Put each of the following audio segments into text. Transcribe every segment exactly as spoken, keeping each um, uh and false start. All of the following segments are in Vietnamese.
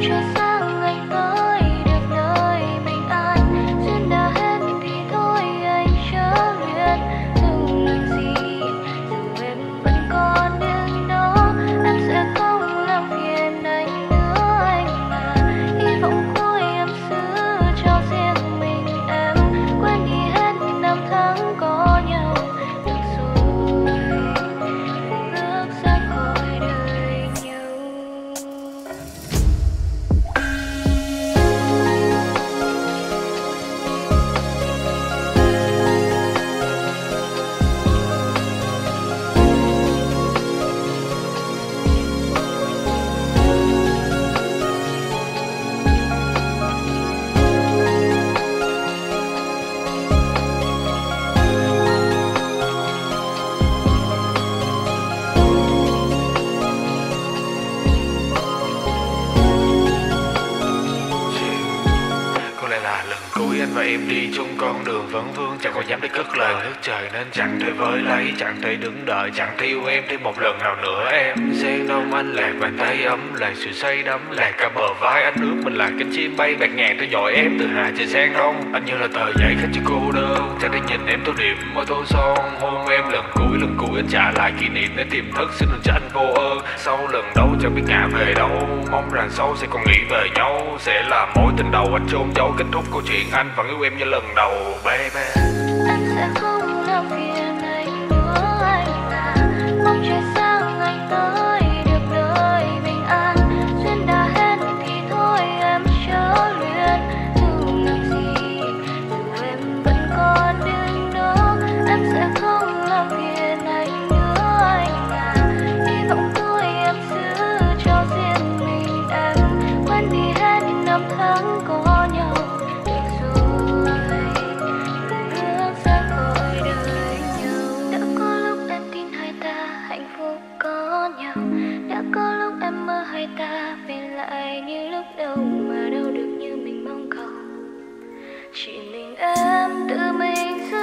anh và em đi chung con đường vẫn vương, chẳng còn dám để cất lời nước trời nên chẳng thể với lấy, chẳng thể đứng đợi, chẳng thể yêu em thêm một lần nào nữa. Em sen đông anh lạc bàn tay ấm, là sự say đắm lạc cả bờ vai anh, ước mình là cánh chim bay bạt ngàn theo dõi em từ hà trời sang đông. Anh như là tờ giấy khách cho cô đơn, chẳng để nhìn em tô điểm môi tô son, hôn em lần cuối lần cuối anh trả lại kỷ niệm để tìm thức, xin đừng cho anh vô ơn. Sau lần đâu chẳng biết ngã về đâu, mong rằng sau sẽ còn nghĩ về nhau, sẽ là mối tình đầu anh chôn giấu, kết thúc câu chuyện anh vẫn yêu em như lần đầu baby. Anh sẽ không làm phiền anh nữa, anh là mong trời sáng anh tới được nơi bình an. Duyên đã hết thì thôi em chớ luyến đừng làm gì, dù em vẫn còn đứng đó. Em sẽ không làm phiền anh nữa, anh là hy vọng thôi em giữ cho riêng mình em, quên đi hết những năm tháng có nhau. Ta về lại như lúc đầu mà đâu được như mình mong cầu, chỉ mình em tự mình giữ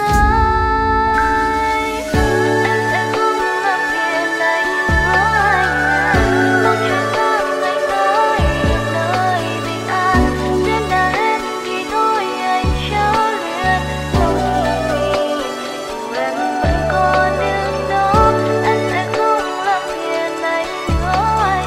lấy. Em sẽ không làm phiền anh nữa, anh là mong trời sáng anh tới được nơi bình an. Duyên đã hết thì thôi anh chớ luyến không làm gì, dù em vẫn còn đứng đó. Em sẽ không làm phiền anh nữa, anh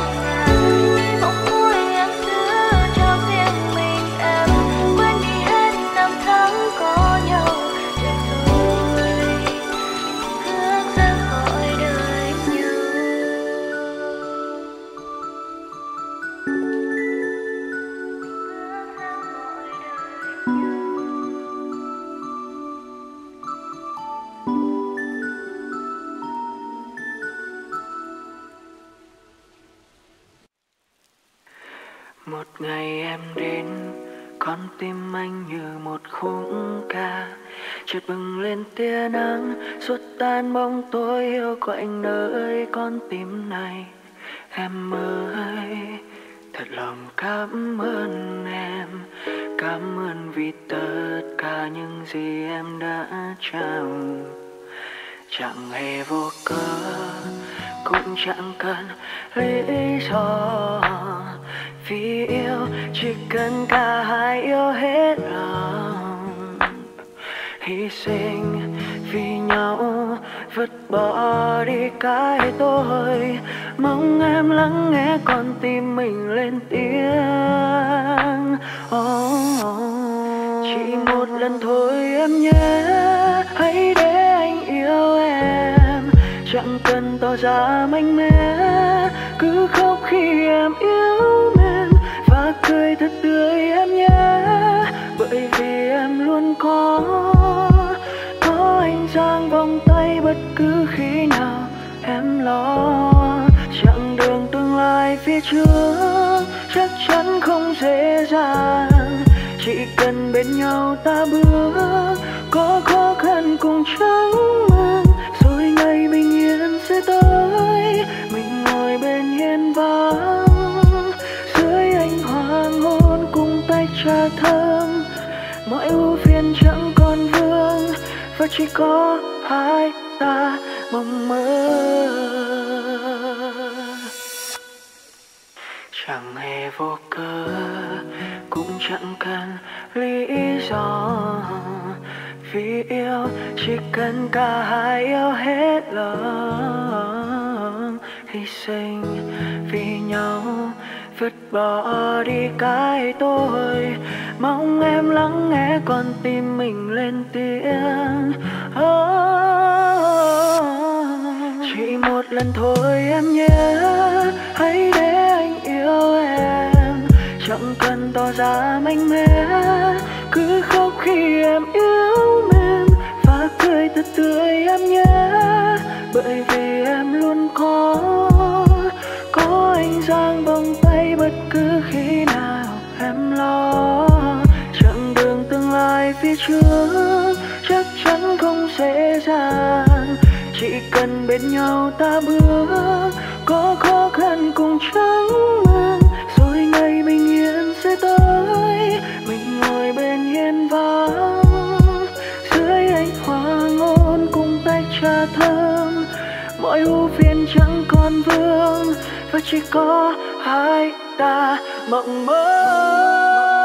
một ngày em đến, con tim anh như một khúc ca, chợt bừng lên tia nắng, xua tan bóng tối yêu quạnh nơi con tim này. Em ơi, thật lòng cảm ơn em, cảm ơn vì tất cả những gì em đã trao. Chẳng hề vô cớ, cũng chẳng cần lý do, vì yêu chỉ cần cả hai yêu hết lòng, hy sinh vì nhau vứt bỏ đi cái tôi. Mong em lắng nghe con tim mình lên tiếng. Oh, oh. Chỉ một lần thôi em nhé, hãy để anh yêu em, chẳng cần tỏ ra mạnh mẽ, cứ khóc khi em yêu mình và cười thật tươi em nhé. Bởi vì em luôn có, có anh giang vòng tay bất cứ khi nào em lo. Chặng đường tương lai phía trước chắc chắn không dễ dàng, chỉ cần bên nhau ta bước, có khó khăn cùng chẳng mừng, rồi ngày bình yên sẽ tới. Mình ngồi bên hiên vắng dưới ánh hoàng hôn cùng tay trà thơm, mọi ưu phiền chẳng còn vương và chỉ có hai ta mong mơ. Chẳng hề vô cớ, cũng chẳng cần lý do. Vì yêu chỉ cần cả hai yêu hết lòng, hy sinh vì nhau, vứt bỏ đi cái tôi. Mong em lắng nghe con tim mình lên tiếng. Oh, chỉ một lần thôi em nhé, hãy để anh yêu em. Chẳng cần tỏ ra mạnh mẽ, cứ khóc khi em yếu mềm và cười thật tươi em nhé. Bởi vì em luôn có, có anh dang vòng tay bất cứ khi nào em lo. Chặng đường tương lai phía trước chắc chắn không dễ dàng, chỉ cần bên nhau ta bước, có khó khăn cùng chẳng mừng, rồi ngày bình yên sẽ tới. Mình ngồi bên hiên vắng dưới ánh hoàng hôn cùng tách trà thơm, mọi ưu phiền chẳng còn vương và chỉ có hai ta mộng mơ.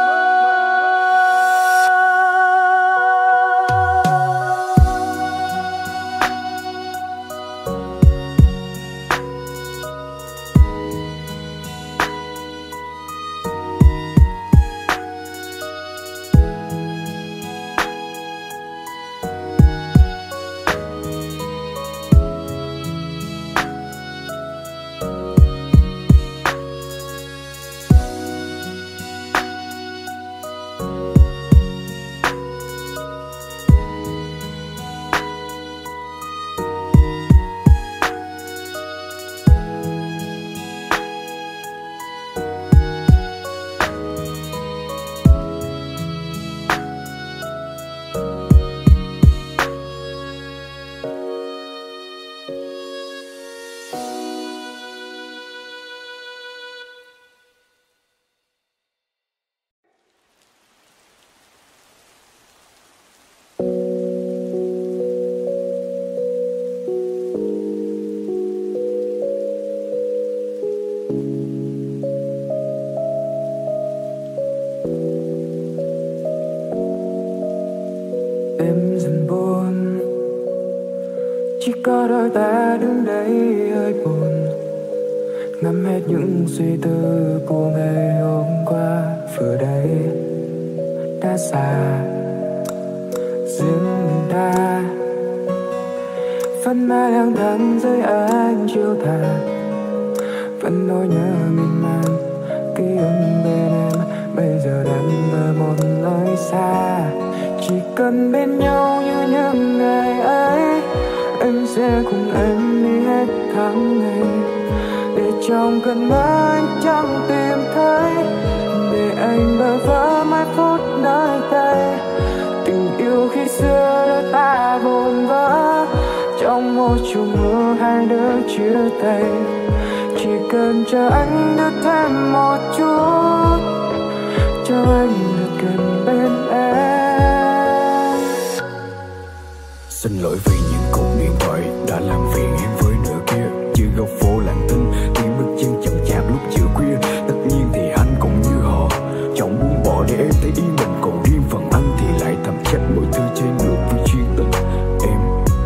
Có đôi ta đứng đây hơi buồn, ngắm hết những suy tư của ngày hôm qua. Vừa đây đã xa riêng mình ta, vẫn mãi lang thang dưới ánh chiều tà, vẫn nỗi nhớ mình mang ký ức bên em bây giờ đang ở một nơi xa. Chỉ cần bên nhau như những ngày ấy, anh sẽ cùng em đi hết tháng ngày, để trong cơn mơ anh chẳng tìm thấy, để anh bơ vơ mãi phút nơi đây. Tình yêu khi xưa đã ta vồn vỡ, trong một chùm mưa hai đứa chia tay. Chỉ cần chờ anh được thêm một chút, cho anh được gần bên em. Xin lỗi vì những cuộc điện thoại đã làm phiền em với nửa kia, chưa góc phố lặng thinh, tiếng bước chân chậm chạp lúc chiều khuya. Tất nhiên thì anh cũng như họ, chẳng muốn bỏ để em thấy yên mình, còn riêng phần anh thì lại thầm trách mọi thứ trên được với chuyên tình em.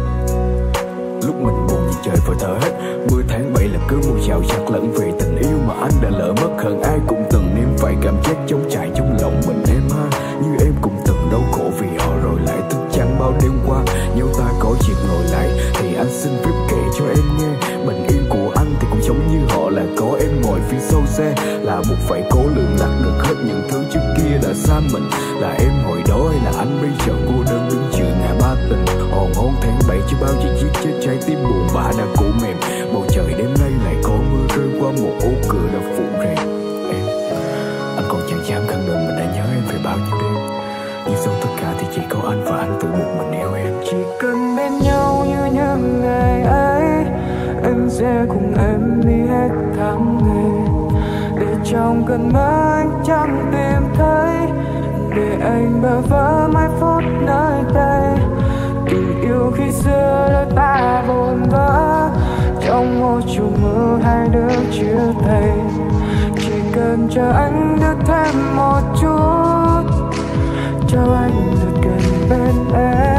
Lúc mình buồn như trời vừa thở hết, mưa tháng bảy là cứ mùa chào chặt lẫn về tình yêu mà anh đã lỡ mất. Hơn ai cũng từng nếm phải cảm giác trống trải trong lòng mình em ha, như em cũng từng đau khổ vì họ rồi lại thức trắng bao đêm qua. Nếu ta có dịp ngồi lại thì anh xin phép kể cho em nghe, bình yên của anh thì cũng giống như họ, là có em ngồi phía sau xe, là buộc phải cố lường lặt được hết những thứ trước kia đã xa mình. Là em hồi đó hay là anh bây giờ cô đơn đứng giữa ngã ba tình, hòn hôn tháng bảy chứ bao chị giết chết trái tim buồn bã đã cũ mềm. Bầu trời đêm nay lại có mưa rơi qua một ô cửa đã phủ rèm em. Anh còn chẳng dám khẳng định mình đã nhớ em về bao nhiêu đêm, nhưng sau tất cả thì chỉ có anh và anh tự một mình yêu em. Chỉ cần bên nhau như những ngày ấy, anh sẽ cùng em đi hết tháng ngày, để trong cơn mơ anh chẳng tìm thấy, để anh bơ vơ mãi phút nơi đây. Tình yêu khi xưa đã ta vồn vỡ, trong một chùm mưa hai đứa chia tay. Chỉ gần, chờ anh được thêm một chút, cho anh được gần bên em.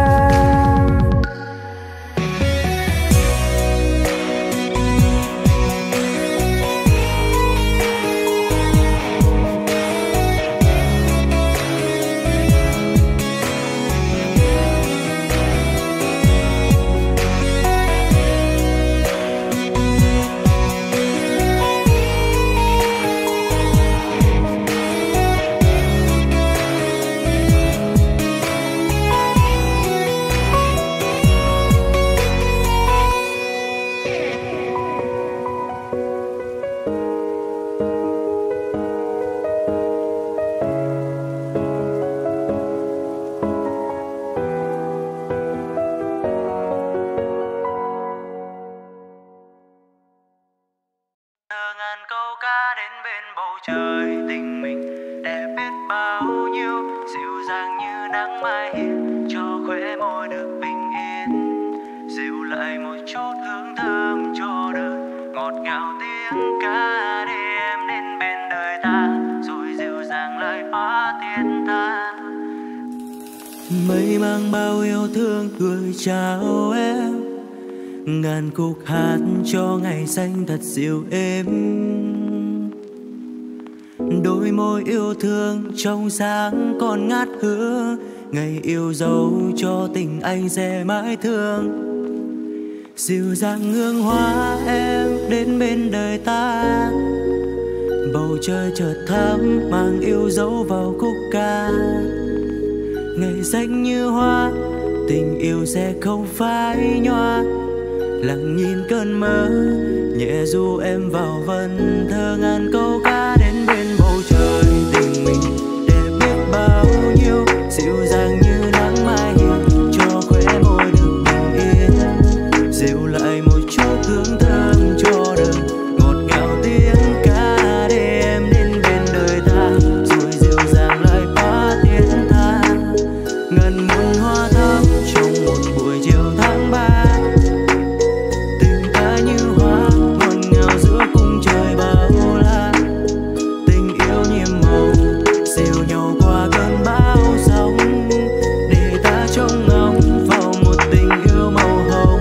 Mây mang bao yêu thương gửi chào em, ngàn khúc hát cho ngày xanh thật dịu êm. Đôi môi yêu thương trong sáng còn ngát hương, ngày yêu dấu cho tình anh sẽ mãi thương. Dịu dàng hương hoa em đến bên đời ta, bầu trời chợt thắm mang yêu dấu vào khúc ca. Ngày xanh như hoa, tình yêu sẽ không phai nhòa. Lặng nhìn cơn mơ, nhẹ du em vào vần thơ ngàn câu ca đến bên bầu trời. Tình mình đẹp biết bao nhiêu, dịu dàng như nắng mai hiên, cho khóe môi được bình yên. Dịu lại một chút hương thơm cho đời, ngọt ngào tiếng ca để em đến bên đời ta, rồi dịu dàng lại phá tiếng tha. Ngần muôn hoa thắm trong một buổi chiều tháng ba, tình ta như hoa ngọt ngào giữa cung trời bao la. Tình yêu nhiệm màu dìu nhau qua cơn bão giông, để ta trông ngóng vào một tình yêu màu hồng.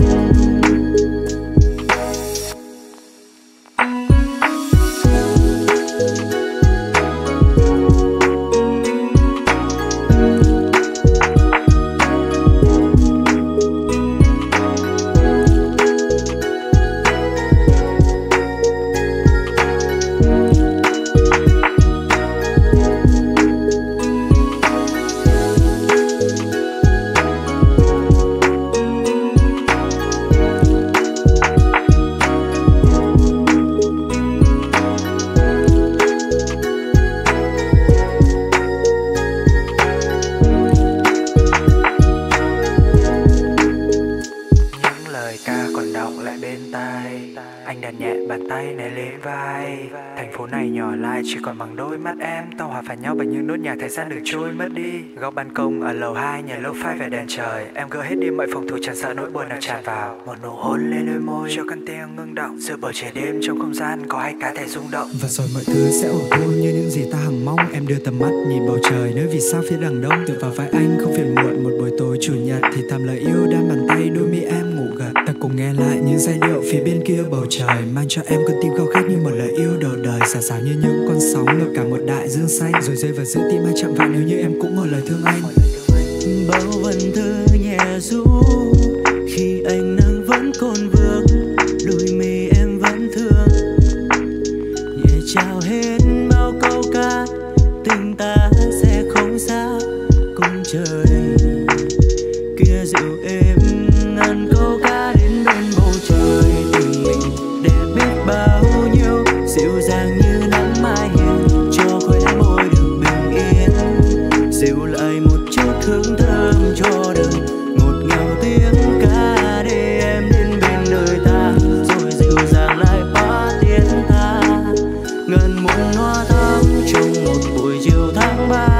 Chỉ còn bằng đôi mắt em, tao hòa phải nhau bằng những nốt nhạc thời gian được trôi mất đi. Góc ban công ở lầu hai, nhà lâu phai về đèn trời. Em gỡ hết đi mọi phòng thủ, chẳng sợ nỗi buồn nào tràn vào. Một nụ hôn lên đôi môi cho căn tim ngưng động, giữa bầu trời đêm trong không gian có hai cá thể rung động. Và rồi mọi thứ sẽ ổn thôi như những gì ta hằng mong. Em đưa tầm mắt nhìn bầu trời, nơi vì sao phía đằng đông. Tựa vào vai anh không phiền muộn, một buổi tối chủ nhật thì thầm lời yêu đan bàn tay, đôi mi em ngủ gật. Ta cùng nghe lại những giai điệu phía bên kia bầu trời, mang cho em con tim khao khát như một lời yêu đầu đời. Xả xả như những con sóng lội cả một đại dương xanh, rồi rơi vào giữa tim anh chạm vào nếu như em cũng một lời thương anh. Bao vần thơ nhẹ ru khi ánh nắng vẫn còn vương, đôi mi em vẫn thương. Nhẹ chào hết bao câu ca, tình ta sẽ không xa cùng trời. Kia dịu êm ngàn câu ca đến bên bầu trời. Tình mình đẹp biết bao nhiêu, dịu dàng như nắng mai hiên, cho khóe môi được bình yên. Dịu lại một chút hương thơm cho đời, ngọt ngào tiếng ca để em đến bên đời ta, rồi dịu dàng lại phá tiếng tha. Ngần muôn hoa thắm trong một buổi chiều tháng ba,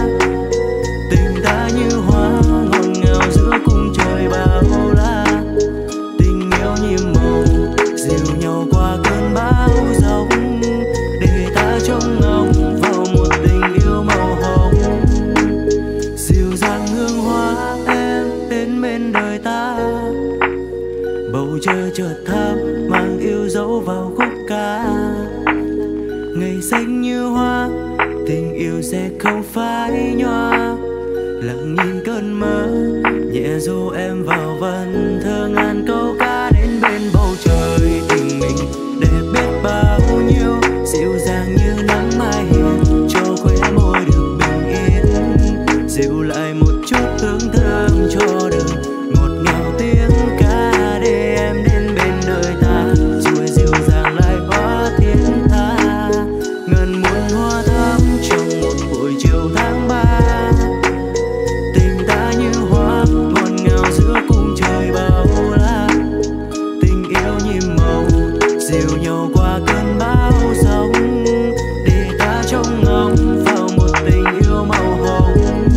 tình ta như hoa ngọt ngào giữa cung trời bao la. Tình yêu nhiệm màu dìu nhau qua cơn bão giông, để ta trong ngóng vào một tình yêu màu hồng. Dịu dàng hương hoa em đến bên đời ta, bầu trời chợt thắm mang yêu dấu vào khúc ca. Ngày xanh như hoa, tình yêu sẽ không phai nhòa. Lặng nhìn cơn mơ, nhẹ du em vào vần thơ ngàn câu ca đến bên bầu trời. Tình mình đẹp biết bao nhiêu, dịu dàng như nắng mai hiền, cho khóe môi được bình yên. Dịu lại một chút hướng thơm cho đời, ngọt ngào tiếng ca để em đến bên đời ta. Rồi dịu dàng lại hóa thiên tha, ngần muôn hoa thắm trong một buổi chiều tháng ba. Tình ta như hoa ngọt ngào giữa cung trời bao la. Tình yêu nhịp màu dìu nhau qua cơn bão giông, để ta trông ngóng vào một tình yêu màu hồng.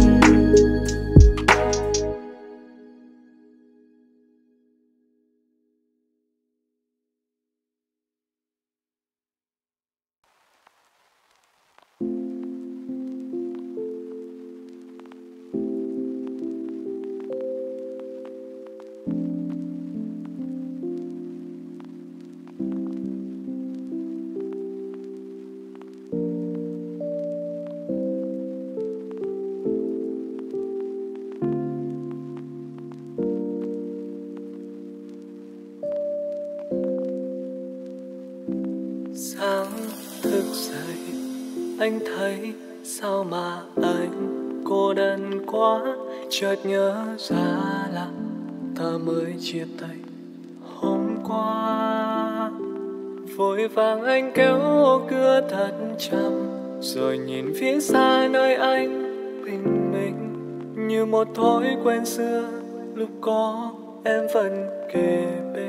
Sáng thức dậy anh thấy sao mà anh cô đơn quá. Chợt nhớ ra là ta mới chia tay hôm qua. Vội vàng anh kéo ô cửa thật chậm, rồi nhìn phía xa nơi anh bình minh. Như một thói quen xưa, lúc có em vẫn kề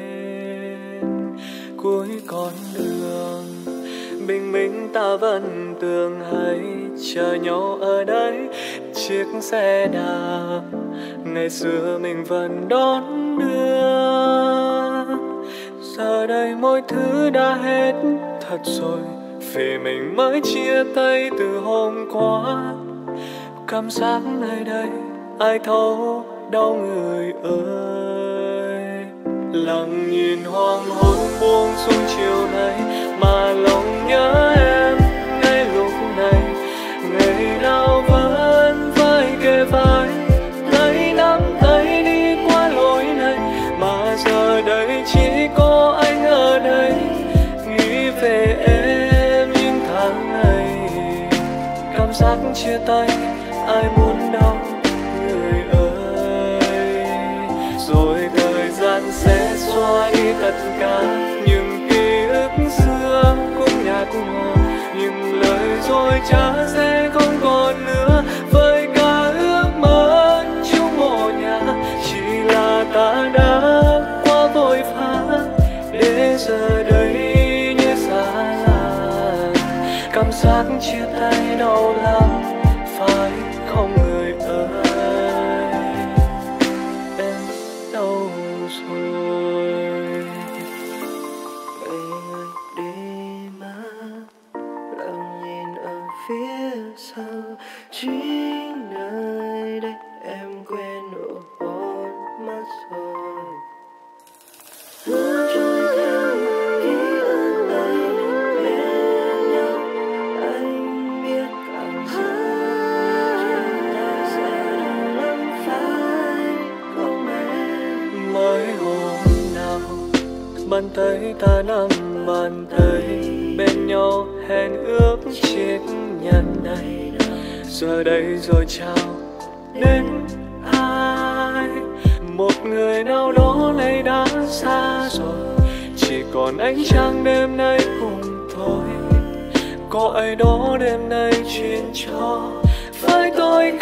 bên. Cuối con đường bình minh ta vẫn tưởng hay chờ nhau ở đấy. Chiếc xe đạp ngày xưa mình vẫn đón đưa, giờ đây mọi thứ đã hết thật rồi, vì mình mới chia tay từ hôm qua. Cảm giác nơi đây ai thấu đâu người ơi. Lặng nhìn hoàng hôn buông xuống chiều nay, mà lòng nhớ em ngay lúc này. Ngày nào vẫn vai kề vai, lấy nắm tay đi qua lối này, mà giờ đây chỉ có anh ở đây. Nghĩ về em những tháng ngày, cảm giác chia tay ai muốn đâu người ơi. Rồi thời gian sẽ xóa đi tất cả những ký ức xưa cũng nhạt nhòa, những lời dối trá sẽ không còn nữa. Với cả ước mơ chung một nhà, chỉ là ta đã quá vội vã, để giờ đây như xa lạ. Cảm giác chia tay đau lắm phải không người ơi. Em đâu rồi? Ngày ngày đi mà lặng nhìn ở phía sau, chính nơi đây em quên nụ hôn mất rồi. Mưa trôi theo ký ức đầy bên nhau, anh biết cảm giác sẽ lắm phải không em. Mới hôm nào bàn tay ta nắm bàn tay bên nhau, hẹn ước chiếc nhẫn này. Giờ đây rồi chào đến ai, một người nào đó nay đã xa rồi, chỉ còn ánh trăng đêm nay cùng tôi. Có ai đó đêm nay chuyên cho với tôi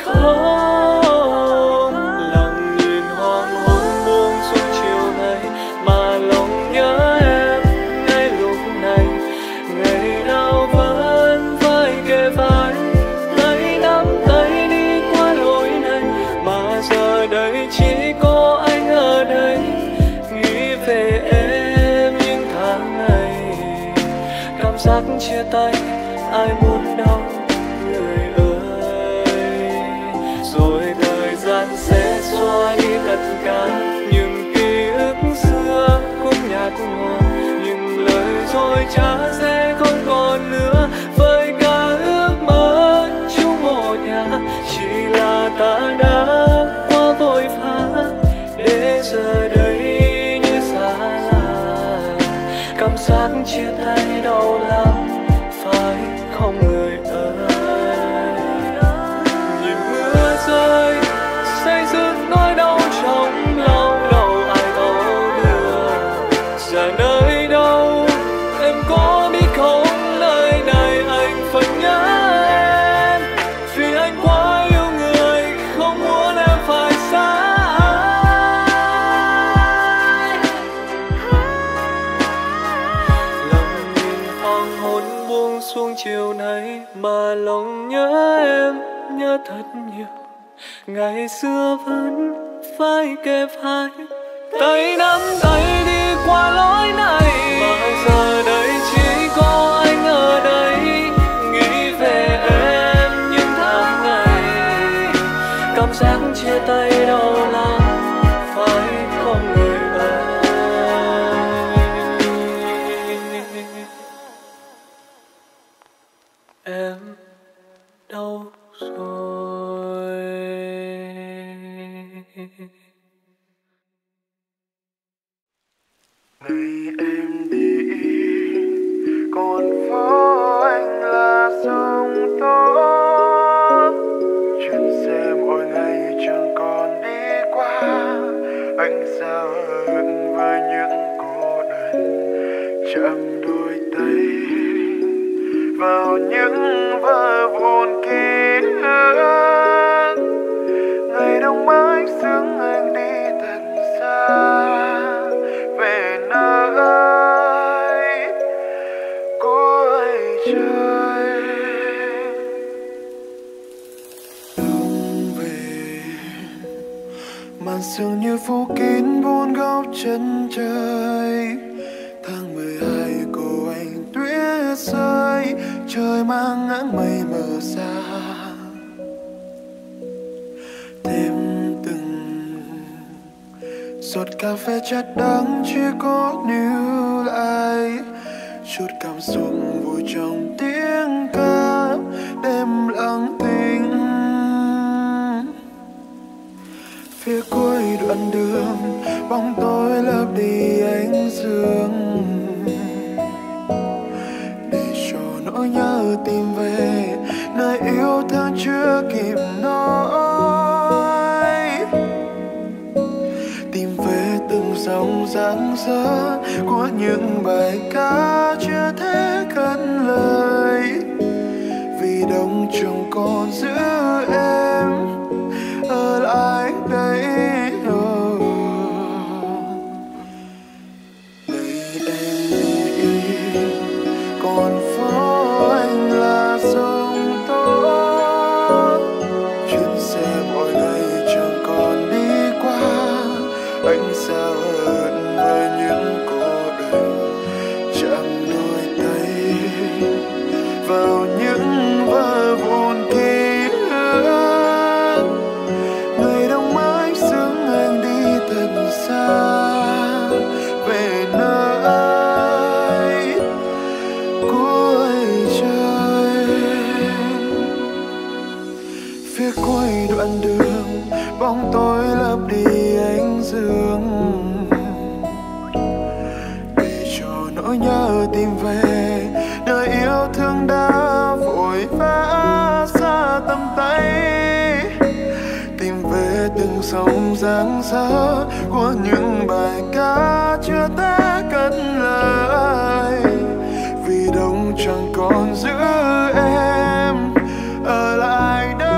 không? Lặng nhìn hoàng hôn buông xuống chiều nay, mà lòng nhớ em ngay lúc này. Ngày nào vẫn vai kề vai, lấy nắm tay đi qua lối này, mà giờ đây chỉ có anh ở đây. Nghĩ về em những tháng ngày, cảm giác chia tay ai muốn cả. Những ký ức xưa cũng nhạt nhòa, những lời dối trá sẽ không còn nữa. Với cả ước mơ chung một nhà, chỉ là ta đã quá vội vã để giờ đây như xa lạ. Cảm giác chia tay đau lắm phải không người ơi? Nhìn mưa rơi say dứt nỗi đau trong lòng, đâu ai thấu được. Giờ nơi đâu em có biết không, nơi này anh phải nhớ em, vì anh quá yêu người không muốn em phải xa anh. Lặng nhìn hoàng hôn buông xuống chiều nay mà lòng nhớ em, nhớ thật nhiều. Ngày xưa vẫn phải kề vai, tay nắm tay đi qua lối này, mà giờ đây chỉ có anh ở đây nghĩ về em những tháng ngày. Cảm giác chia tay đau lắm phải không người ơi? Em đâu rồi? Ngày em đi còn phố anh là sông tố, chuyến xe mỗi ngày chẳng còn đi qua. Anh sao hận với những cô đơn, chạm đôi tay vào những vỡ vụn ký ức. Ngày đông mãi sướng anh đi thật xa, về nơi cuối trời. Đông về màn sương như phủ kín bốn góc chân trời. Tháng mười hai cô anh tuyết rơi, trời mang áng mây mờ xa. Thêm từng giọt cà phê chất đắng chưa có níu lại, chút cảm xúc vui trong tiếng ca đêm lặng thinh. Phía cuối đoạn đường bóng tối lấp đi ánh dương, để cho nỗi nhớ tìm về nơi yêu thương chưa kịp nói. Tìm về từng dòng dáng dỡ của những bài ca chưa thể cất lời, vì đông chẳng còn giữ em ở lại đây. Oh. Ngày em đi còn phố anh là sông tố, chuyến xe mỗi ngày chẳng còn đi qua. Anh sao hận với những cô đơn, chạm đôi tay vào những vỡ vụn ký ức. Ngày đông mãi sướng anh đi thật xa, về nơi cuối trời. Phía cuối đoạn đường bóng tối lấp đi ánh dương, để cho nỗi nhớ tìm về nơi yêu thương đã vội vã xa tầm tay. Tìm về từng dòng dáng dỡ của những bài ca chưa thể cất lời, vì đông chẳng còn giữ em ở lại đây.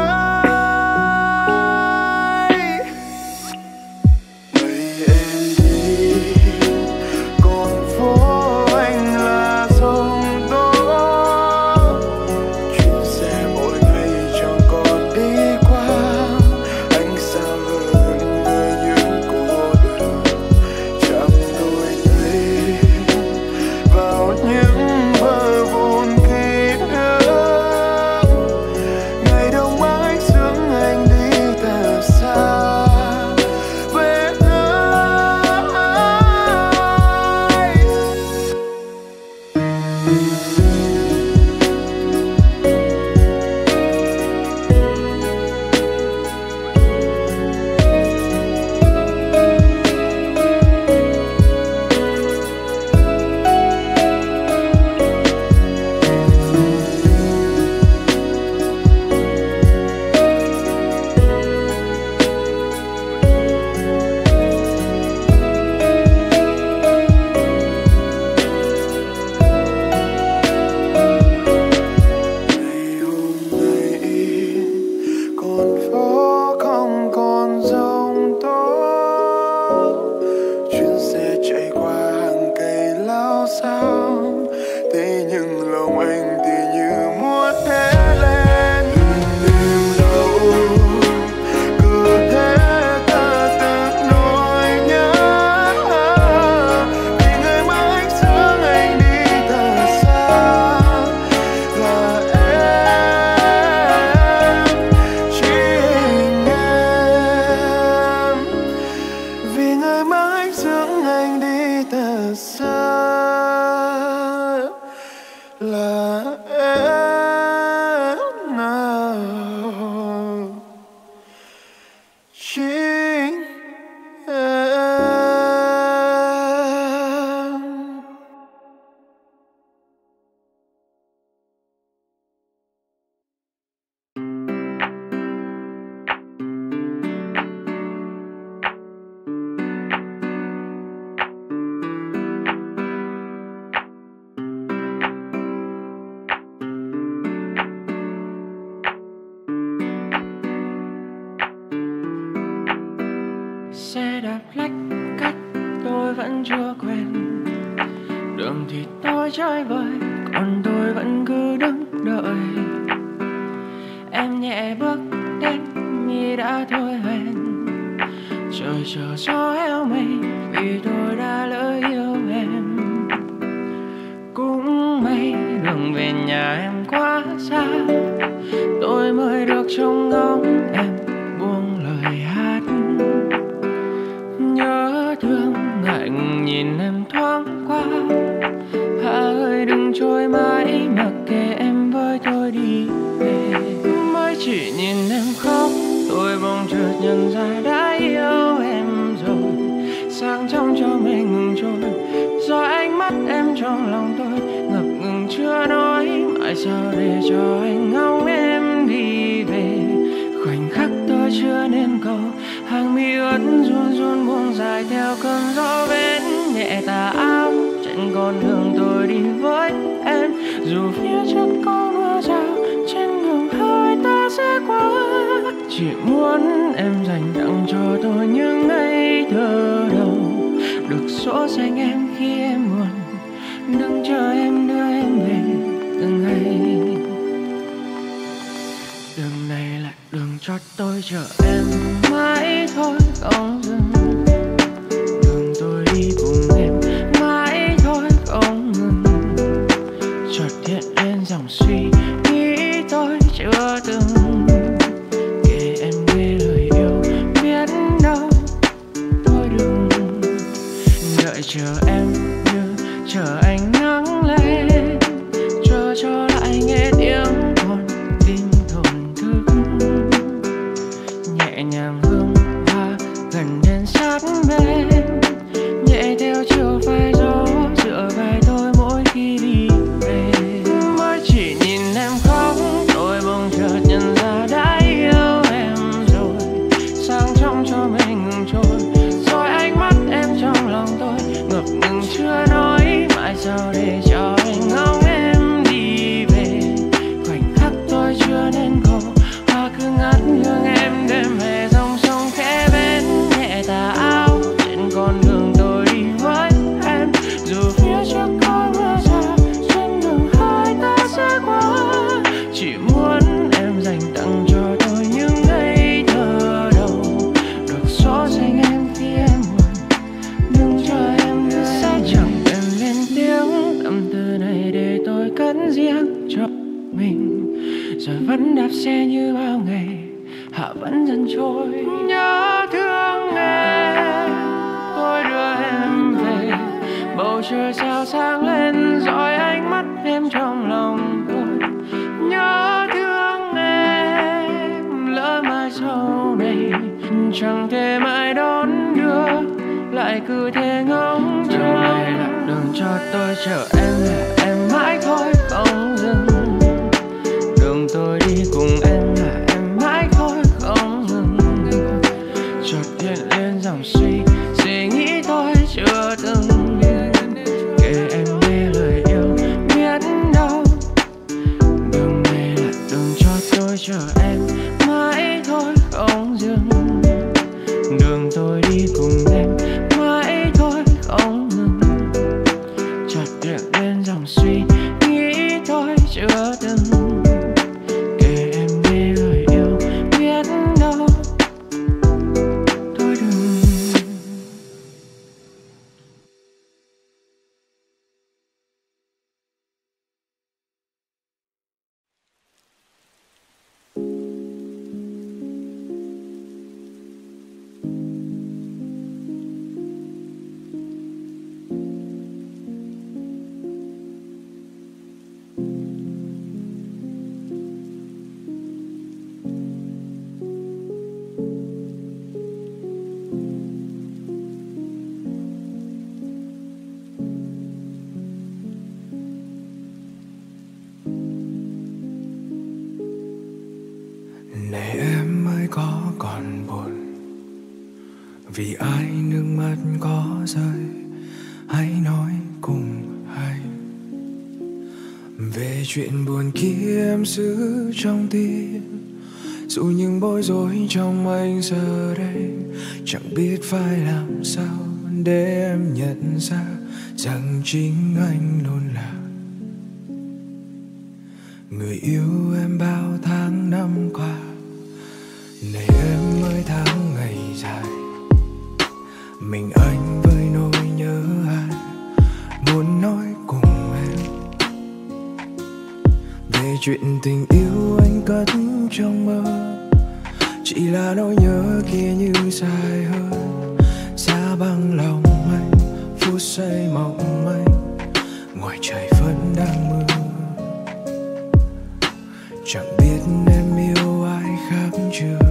Ngày em đi còn phố anh là sông tố, chuyến xe mỗi ngày chẳng còn đi qua. Anh sao hận với những cô đơn, chạm đôi tay vào những vỡ vụn ký ức. vơi vơi, còn tôi vẫn cứ đứng đợi. Em nhẹ bước đến như đã thôi hẹn, trời chờ gió heo mây vì tôi đã lỡ yêu em. Cũng may đường về nhà em quá xa, tôi mới được trông ngóng em buông lời hát. Nhớ thương ngại ngùng nhìn em thoáng qua, Hà ơi đừng trôi mãi mặc kệ em với tôi đi về. Mới chỉ nhìn em khóc, tôi bỗng chợt nhận ra đã yêu em rồi. Sáng trong cho mình ngừng trôi, do ánh mắt em trong lòng tôi ngập ngừng chưa nói. Mãi sao để cho anh ngóng em đi về. Khoảnh khắc tôi chưa nên cầu, hàng mi ướt run run buông dài theo cơn gió bên nhẹ tà áo. Trên con đường tôi đi với em, dù phía trước có mưa rào, trên đường hai ta sẽ qua. Chỉ muốn em dành tặng cho tôi những ngây thơ đầu, được dỗ dành em khi em buồn, đừng chờ em đưa em về từng ngày. Đường này là đường cho tôi chờ em mãi thôi không dừng. Đường tôi đi cùng em mãi thôi không ngừng. Chợt hiện lên dòng suy nghĩ tôi chưa từng kể em nghe lời yêu, biết đâu thôi đừng. Đợi chờ em như chờ ánh nắng lên, chờ cho lại nghe tiếng con tim thổn thức. Nhẹ nhàng hương hoa gần đến sát bên, nhẹ theo chiều vai gió dựa vai tôi mỗi khi đi về. Mới chỉ nhìn em khóc, tôi bỗng chợt nhận ra đã yêu em rồi. Sáng trong cho mình ngừng trôi, rồi ánh mắt em trong lòng tôi ngập ngừng chưa nói. Mãi sao để cho anh ngóng em đi về. Khoảnh khắc tôi chưa nên cầu, hoa cứ ngát hương em đêm về. Dòng sông khẽ bên nhẹ tà áo, trên con đường tôi đi với em. Dù phía trước có mưa rào, trên đường hai ta sẽ qua. Chỉ muốn em dành tặng cho tôi những ngây thơ đầu, được dỗ dành em khi em buồn, đừng cho em đưa sẽ chẳng cần lên tiếng. Tâm tư này để tôi cất riêng cho mình, rồi vẫn đạp xe như bao ngày, hạ vẫn dần trôi. Nhớ thương em, tôi đưa em về. Bầu trời sao sáng lên, dõi ánh mắt em trong lòng tôi. Nhớ thương em, lỡ mai sau này chẳng thể mãi đón đưa, lại cứ thế ngóng trông. Đường này là đường cho tôi chờ em, là em mãi thôi không dừng. Đường tôi đi cùng em là em mãi thôi không ngừng. Chợt hiện lên dòng suy suy nghĩ tôi chưa từng kể em nghe lời yêu, biết đâu đường này là đường cho tôi chờ em mãi thôi không dừng. Đường tôi đi cùng em mãi thôi không ngừng. Chợt hiện lên dòng suy nghĩ tôi chưa từng kể em nghe lời yêu, biết đâu thôi đừng. Này em ơi có còn buồn vì ai nước mắt có rơi, hãy nói cùng anh về chuyện buồn kia em giữ trong tim. Dù những bối rối trong anh giờ đây chẳng biết phải làm sao để em nhận ra rằng chính anh luôn là người yêu em bao tháng năm qua. Này em ơi tháng ngày dài, mình anh với nỗi nhớ ai muốn nói cùng em. Về chuyện tình yêu anh cất trong mơ, chỉ là nỗi nhớ kia như dài hơn. Xa bằng lòng anh, phút giây mong manh, ngoài trời vẫn đang mưa. Chẳng biết em yêu ai khác chưa,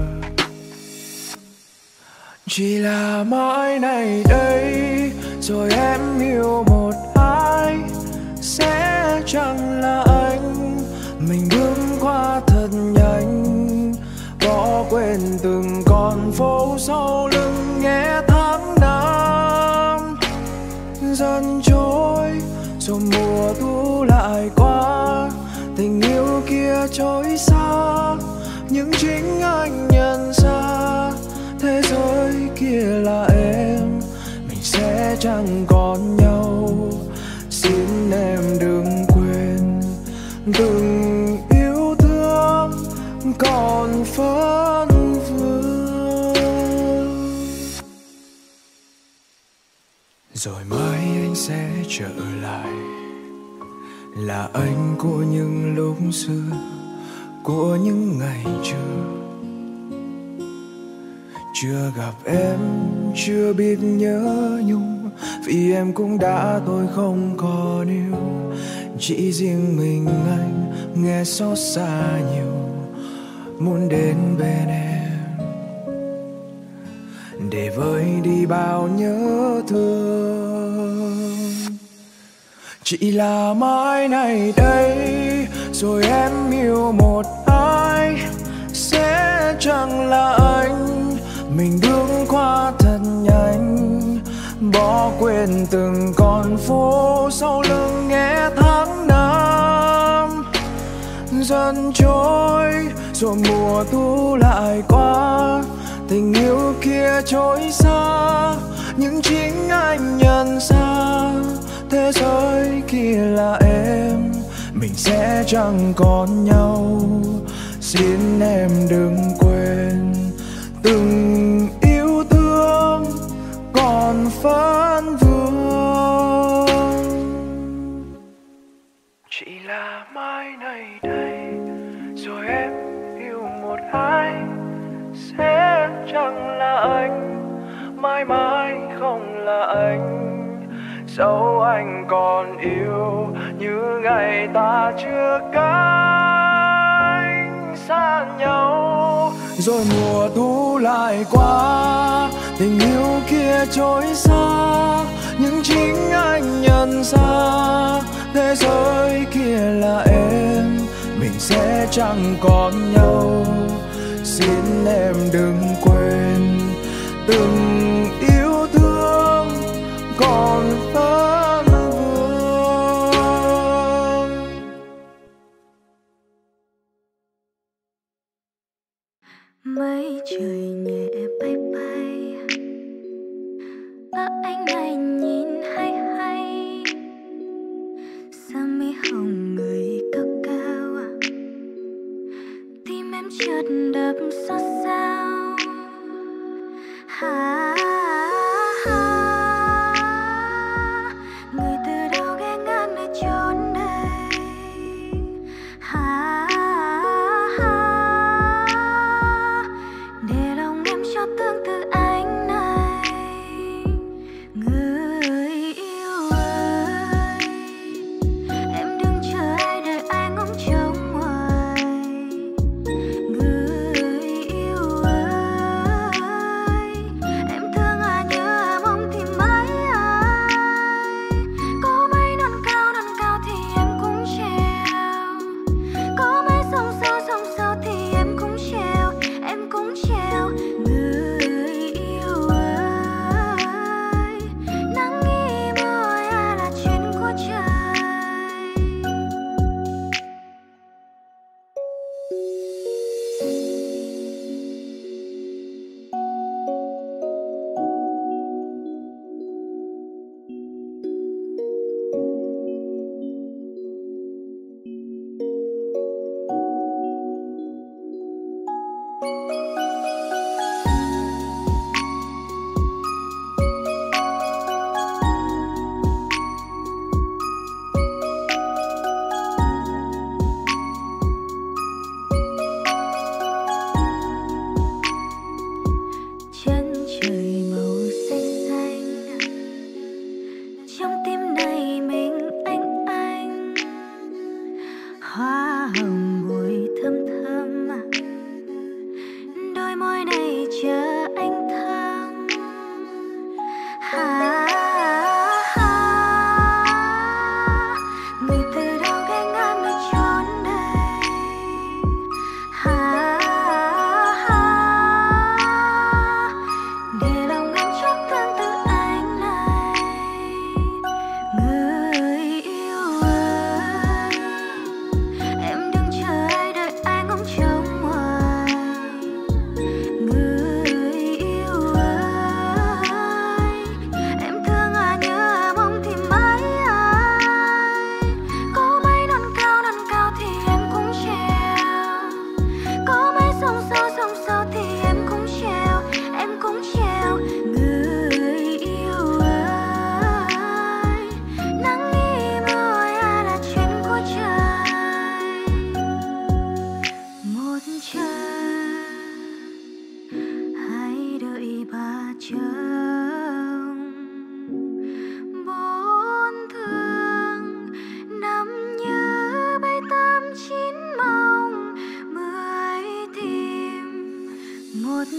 chỉ là mãi này đây rồi em yêu một ai. Sẽ chẳng là anh, mình bước qua thật nhanh, bỏ quên từng con phố sau lưng. Nghe tháng năm dần trôi rồi mùa thu lại qua, tình yêu kia trôi xa, nhưng chính anh nhận ra thế giới kia là em. Mình sẽ chẳng còn nhau, xin em đừng quên từng yêu thương còn phấn vương. Rồi mai anh sẽ trở lại, là anh của những lúc xưa, của những ngày chưa chưa gặp em, chưa biết nhớ nhung. Vì em cũng đã tôi không còn yêu, chỉ riêng mình anh nghe xót xa nhiều, muốn đến bên em để vơi đi bao nhớ thương. Chỉ là mãi này đây rồi em yêu một ai. Sẽ chẳng là anh, mình bước qua thật nhanh, bỏ quên từng con phố sau lưng. Nghe tháng năm dần trôi rồi mùa thu lại qua, tình yêu kia trôi xa, nhưng chính anh nhận ra thế giới kia là em. Mình sẽ chẳng còn nhau, xin em đừng quên từng yêu thương còn phấn vương. Chỉ là mai này đây rồi em yêu một ai. Sẽ chẳng là anh, mãi mãi không là anh. Dẫu anh còn yêu như ngày ta chưa cách xa nhau. Rồi mùa thu lại qua, tình yêu kia trôi xa, nhưng chính anh nhận ra thế giới kia là em. Mình sẽ chẳng còn nhau, xin em đừng quên từng yêu thương còn phấn vương. Mây trời nhẹ bay bay, ở anh này nhìn hay hay. Sao mi hồng người cao cao, tim em chợt đập xót sao. Ha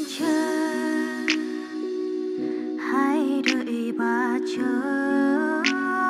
đứng chờ hay đợi bà chờ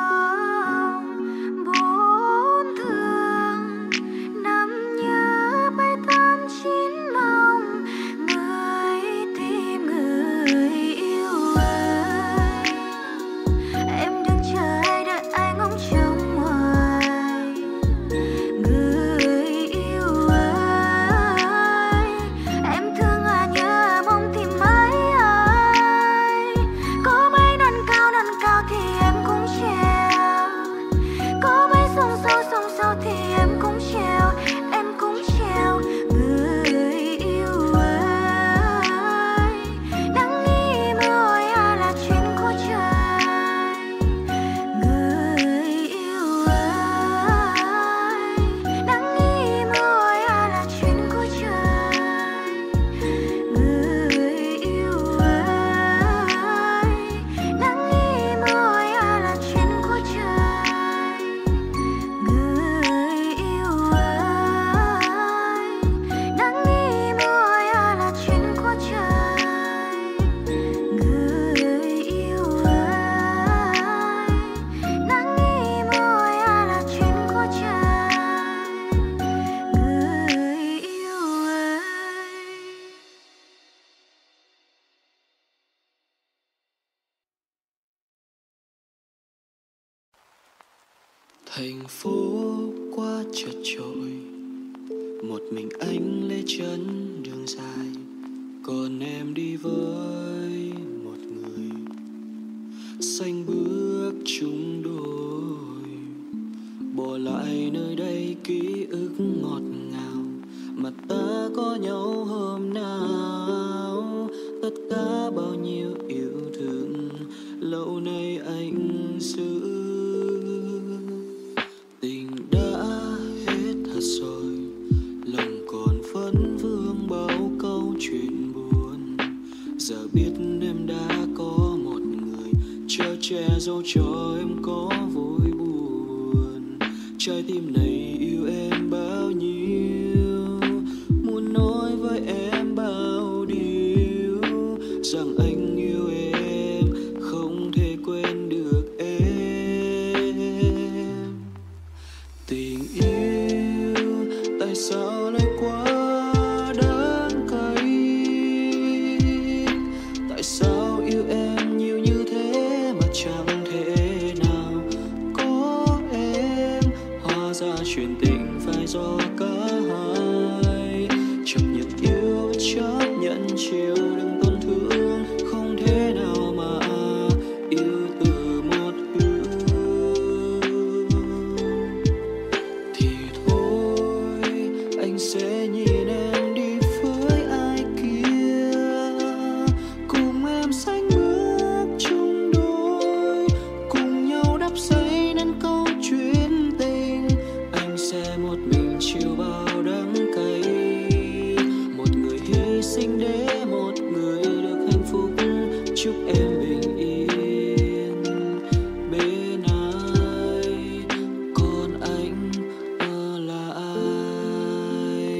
bốn thương nằm nhớ bay tan chín lòng người tìm người yêu ơi em đứng chờ hay đợi ai ngóng trông hoài người yêu ơi em thương à nhớ mong tìm mãi ai có mấy đoạn cao đoạn cao thì em cũng treo có mấy sông sâu sông sâu thì em cũng treo em cũng treo người yêu ơi đang nghĩ mưa à là chuyện của trời người yêu ơi đang nghĩ mưa à là chuyện của trời người yêu ơi đang nghĩ mưa à là chuyện của trời người yêu ơi đang nghĩ mưa à là chuyện của trời người yêu ơi đang nghĩ mưa à là chuyện của trời người yêu ơi. Thành phố quá chật chội, một mình anh lê chân đường dài, còn em đi với một người xanh bước chung đôi, bỏ lại nơi đây ký ức ngọt ngào mà ta có nhau hôm nào, tất cả bao nhiêu yêu thương lâu nay anh giữ. Tình đã hết thật rồi, lòng còn vấn vương bao câu chuyện buồn, giờ biết em đã có một người chở che dấu cho em có vui buồn. Trái tim này yêu em bao nhiêu, muốn nói với em bao điều, rằng anh yêu em không thể quên được em. Tình yêu tại sao lại quá đắng cay, tại sao yêu em nhiều như thế mà chẳng thể nào có em, hóa ra chuyện tình phải do cả hai, chấp nhận yêu chấp nhận chịu đựng tổn thương, không thể nào mà yêu từ một hướng. Thì thôi anh sẽ nhìn em đi với ai kia, cùng em sánh bước chung đôi, cùng nhau đắp xây nên câu chuyện tình. Anh sẽ một mình chịu bao đắng cay, một người hy sinh để một người được hạnh phúc. Chúc em bình yên bên ai, còn anh ở lại.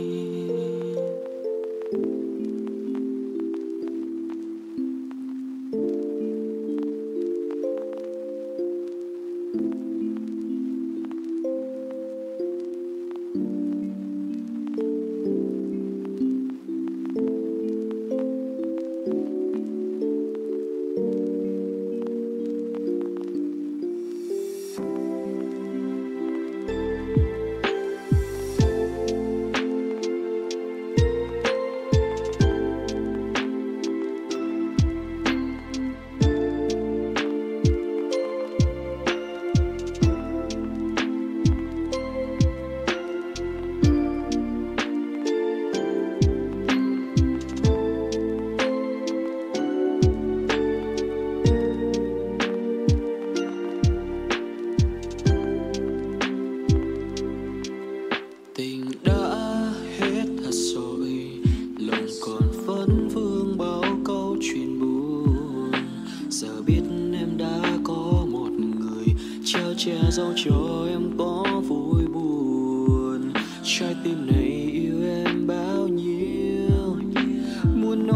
Tình đã hết thật rồi, lòng còn vấn vương bao câu chuyện buồn, giờ biết em đã có một người trao che dấu cho em có vui buồn. Trái tim này yêu em bao nhiêu, muốn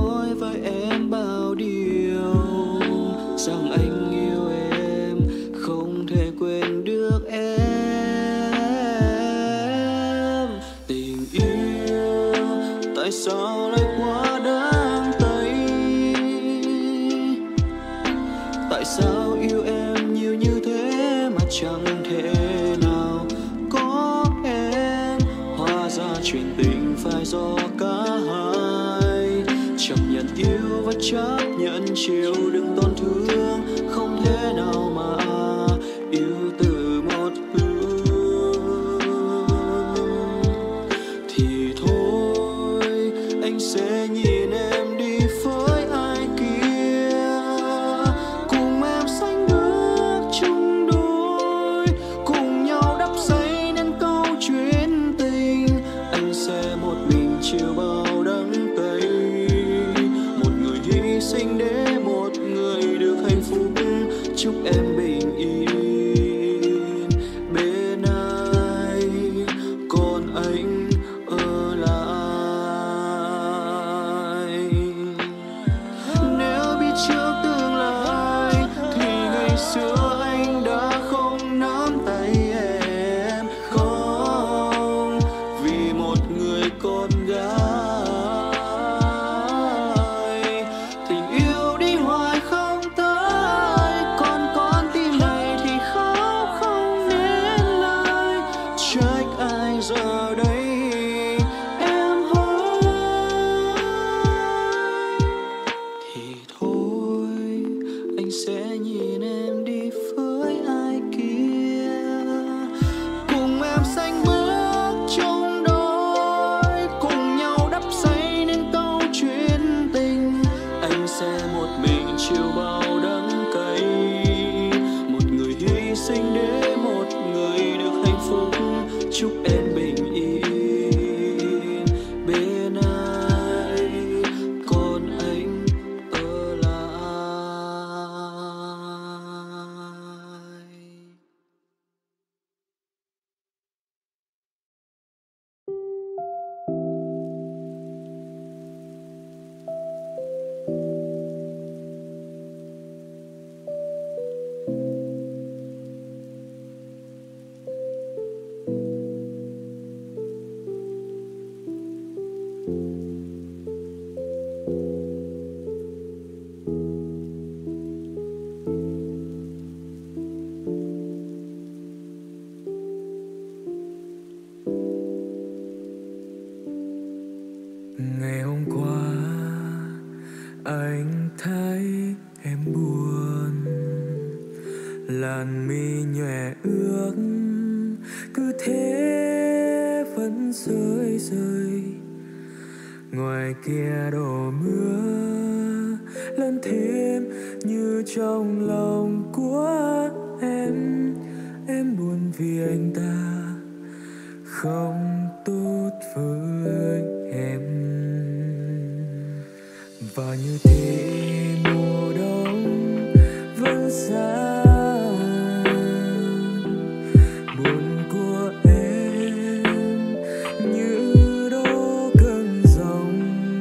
sao lại quá đáng tay? Tại sao yêu em nhiều như thế mà chẳng thể nào có em? Hóa ra chuyện tình phải do cả hai, chấp nhận yêu và chấp nhận chịu đựng tổn thương, không thể nào mà yêu từ một hướng. Thì thôi anh sẽ nhìn em đi với ai kia, cùng em sánh bước chung đôi, cùng nhau đắp xây nên câu chuyện tình. Anh sẽ một mình chịu bao đắng cay, một người hy sinh để một người được hạnh phúc. Chúc em bình yên bên ai, còn anh ở lại. Nếu biết trước tương lai thì ngày xưa anh đã không nắm tay em, không vì một người con gái. Tình yêu đi hoài không tới, còn con tim này thì khóc không nên lời. Trách ai giờ đây em hỡi. Thì thôi anh sẽ nhìn em đi với ai kia, cùng em sánh bước chung đôi, cùng nhau đắp xây nên câu chuyện tình. Anh sẽ một mình chịu bao đắng cay, một người hy sinh để một người được hạnh phúc. Chúc em bình yên bên ai, còn anh ở lại. Ngày hôm qua anh thấy em buồn, làn mi nhòe ướt cứ thế vẫn rơi rơi. Ngoài kia đổ mưa lớn thêm như trong lòng của em. Em buồn vì anh ta không tốt với em, và như thế mùa đông vẫn xa. Buồn của em như đố cơn giông,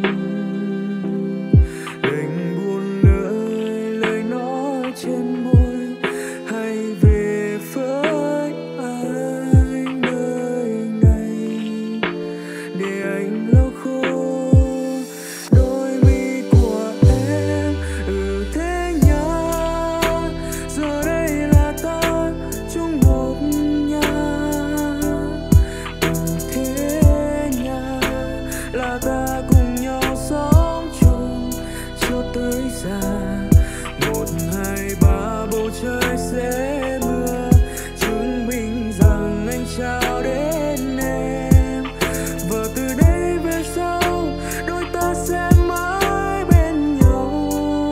đành buồn lời lời nói trên môi. Hay về với anh nơi này để anh lau khô đôi mi của em. Ừ thế nhá, giờ đây là ta chung một nhà. Ừ thế nhá, là ta cùng nhau sống chung cho tới già. Một hai ba bầu trời sẽ mưa, chứng minh rằng anh trao đến em. Và từ đây về sau đôi ta sẽ mãi bên nhau.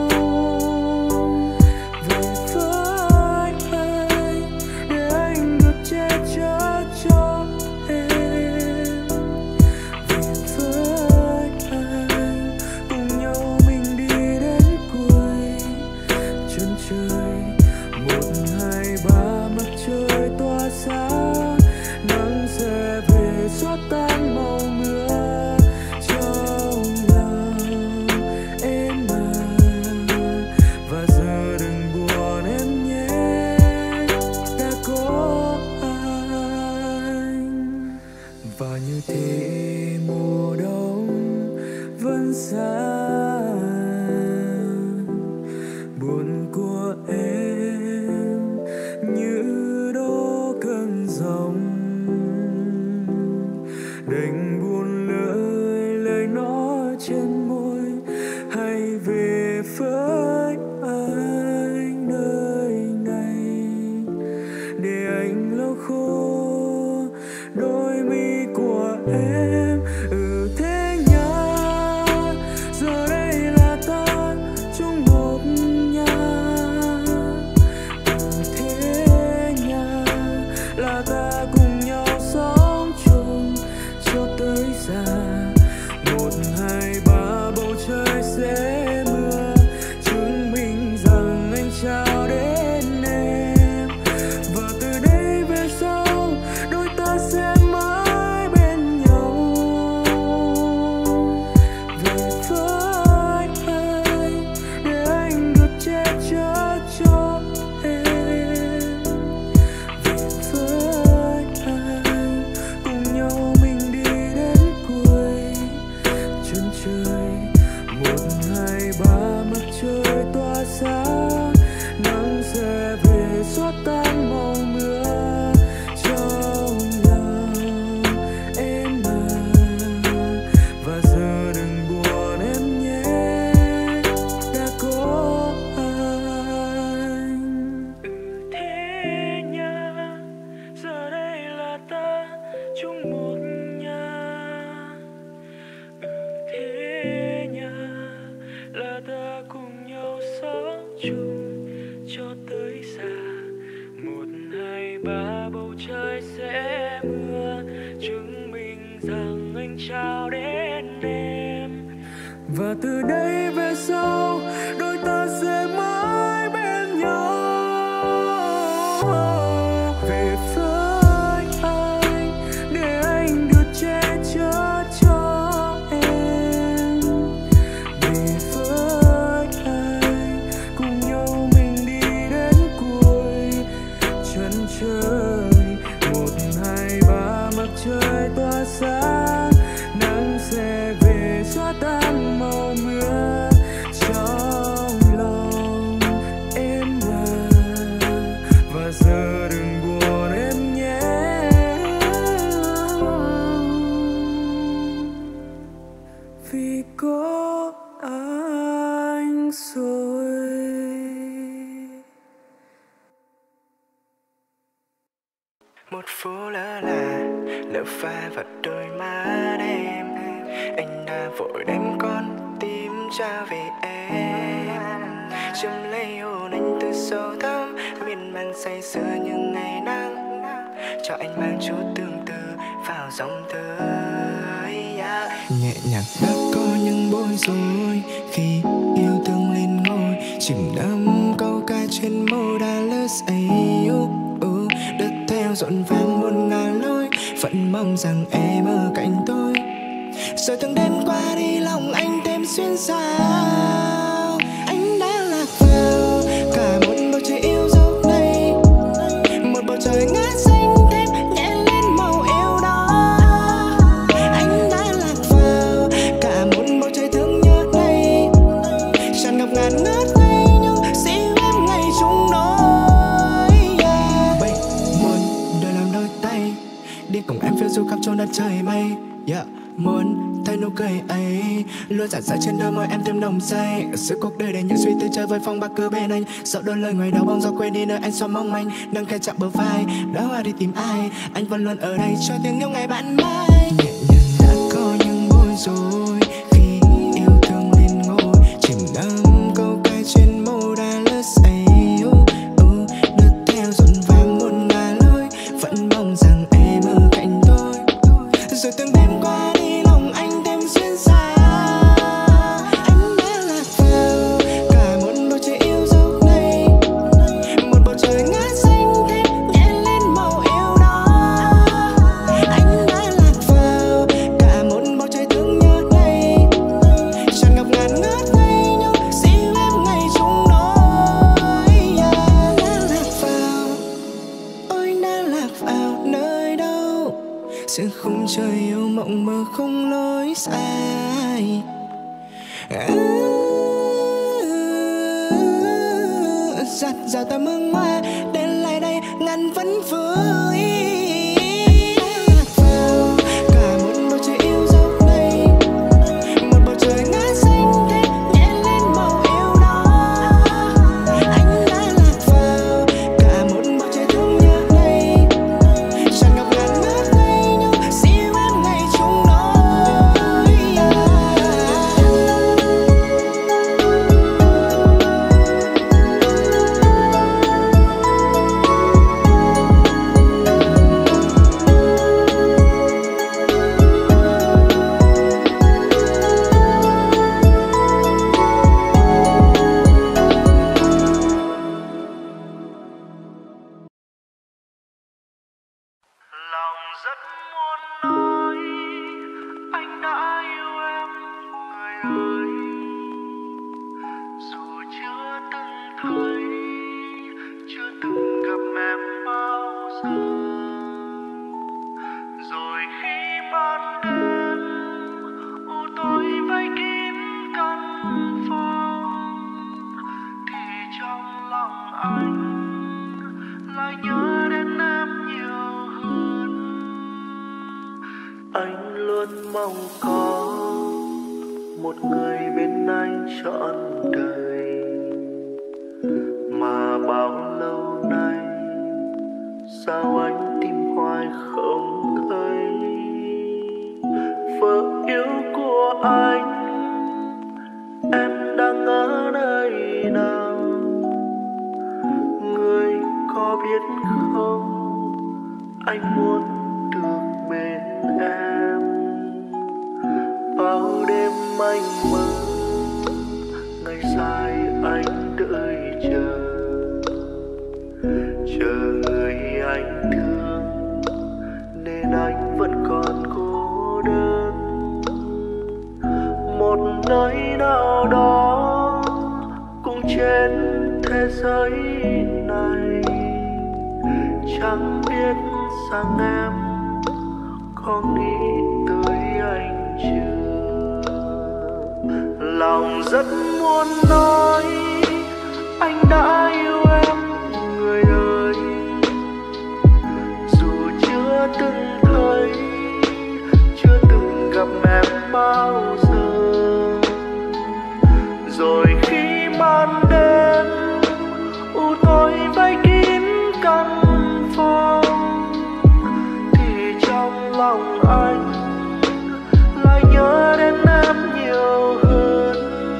Về với anh để anh được che chở cho em. Về với anh cùng nhau mình đi đến cuối chân trời. Một hai ba mặt trời tỏa sáng, nắng sẽ về xóa tan màu mưa trong lòng em à. Và giờ đừng buồn em nhé, đã có anh. Và như thế mùa đông dần xa. Buồn của em như đố cơn giông, đành buồn lời lời nói trên môi. Hãy về với anh nơi này, để anh lau khô đôi mi của em. Ừ thế nhá, giờ đây là ta chung một nhà. Ừ thế nhá, là ta cùng nhau sống chung cho tới già. Một hai ba bầu trời sẽ mưa, chứng minh rằng anh trao đến em. Và từ đây về sau đôi ta sẽ mãi bên nhau. Về với anh để anh được che chở cho em. Về với anh cùng nhau mình đi đến cuối chân trời. Một hai ba mặt trời tỏa sáng, nắng sẽ về xóa tan màu mưa trong lòng em à. Và giờ đừng buồn em nhé, đã có anh. Ừ thế nhá, giờ đây là ta chung một nhà. Ừ thế nhá, là ta cùng nhau sống chung cho tới già. Một hai ba bầu trời sẽ mưa, chứng minh rằng anh trao đến em. Và từ đây về sau đôi ta sẽ mãi bên nhau. Về với anh để anh được che chở cho em. Về với anh cùng nhau mình đi đến cuối chân trời. Một hai ba mặt trời tỏa sáng, nắng sẽ về xóa tan màu mưa trong lòng em à. Và giờ đừng buồn em nhé, vì có anh rồi. Một phố lơ là lỡ pha vào đôi má em. Anh đã vội đem con tim trả về em. Châm lấy hồn anh từ sâu thẳm, miên man say sưa như ngày nắng. Cho anh mang chút tương tư vào dòng thơ yeah. Nhẹ nhàng đã có những bối rối khi yêu thương lên ngôi, chìm đắm câu ca trên môi đã lỡ say yêu. Đất theo rộn vang muôn ngàn lối, vẫn mong rằng em ở cạnh tôi. Rồi từng đêm qua đi lòng anh thêm xuyên sao. Anh đã lạc vào cả một bầu trời yêu dấu này, một bầu trời ngát xanh thêm nhẹ lên màu yêu đó. Anh đã lạc vào cả một bầu trời thương nhớ này, tràn ngập ngàn ngát ngây nhưng dịu em ngày chung đôi yeah. Bay muốn đời làm đôi tay, đi cùng em phiêu du khắp chốn đất trời mây yeah. Muốn thấy nụ cười ấy luôn rạng rỡ trên đôi môi em thêm nồng say. Ở giữa cuộc đời đầy những suy tư chơi với phong bạc cứ bên anh, dẫu đôi lời ngoài đầu bóng gió quên đi nơi anh xóa mong manh. Nâng khe chạm bờ vai đã hoa đi tìm ai, anh vẫn luôn ở đây cho tiếng yêu ngày bạn mai. Nhẹ nhàng đã có những bối rối khi yêu thương lên ngôi, chìm đắm câu ca trên môi đã lỡ say yêu. Đất theo rộn vang muôn ngàn lối, vẫn mong rằng em ở cạnh tôi. Rồi từng đêm qua đi lòng anh thêm xuyên xa. Anh đã lạc vào cả một bầu trời yêu dấu này, một bầu trời ngát xanh thêm nhẹ lên màu yêu đó. Anh đã lạc vào cả một bầu trời thương nhớ này, tràn ngập ngàn ngát ngây nhưng dịu em ngày chung đôi yeah. Đã lạc vào, ôi đã lạc vào nơi đâu, giữa khung trời yêu mộng mơ không lối sai. Giặt rào ta mương hoa đến lại đây ngăn vẫn vui. Lạc vào cả một bầu trời yêu dấu này, một bầu trời ngã xanh thế nhẹ lên màu yêu đó. Anh đã lạc vào cả một bầu trời thương nhớ này, tràn ngập ngàn ngước ngây nhau siêu em ngày chung đôi. Lòng rất muốn nói anh đã yêu em người ơi, dù chưa từng thấy, chưa từng gặp em bao giờ. Rồi khi ban đêm u tối vây kín căn phòng, thì trong lòng anh lại nhớ đến em nhiều hơn. Anh luôn mong có một người bên anh trọn đời, mà bao lâu nay sao anh tìm hoài không thấy. Vợ yêu của anh, em đang ở nơi nào? Người có biết không, anh muốn được bên em. Bao đêm anh mơ, ngày dài anh đợi chờ, chờ người anh thương, nên anh vẫn còn cô đơn. Một nơi nào đó cũng trên thế giới này, chẳng biết rằng em có nghĩ tới anh chưa. Lòng rất muốn nói anh đã yêu em người ơi, dù chưa từng thấy, chưa từng gặp em bao giờ. Rồi khi ban đêm u tối vây kín căn phòng, thì trong lòng anh lại nhớ đến em nhiều hơn.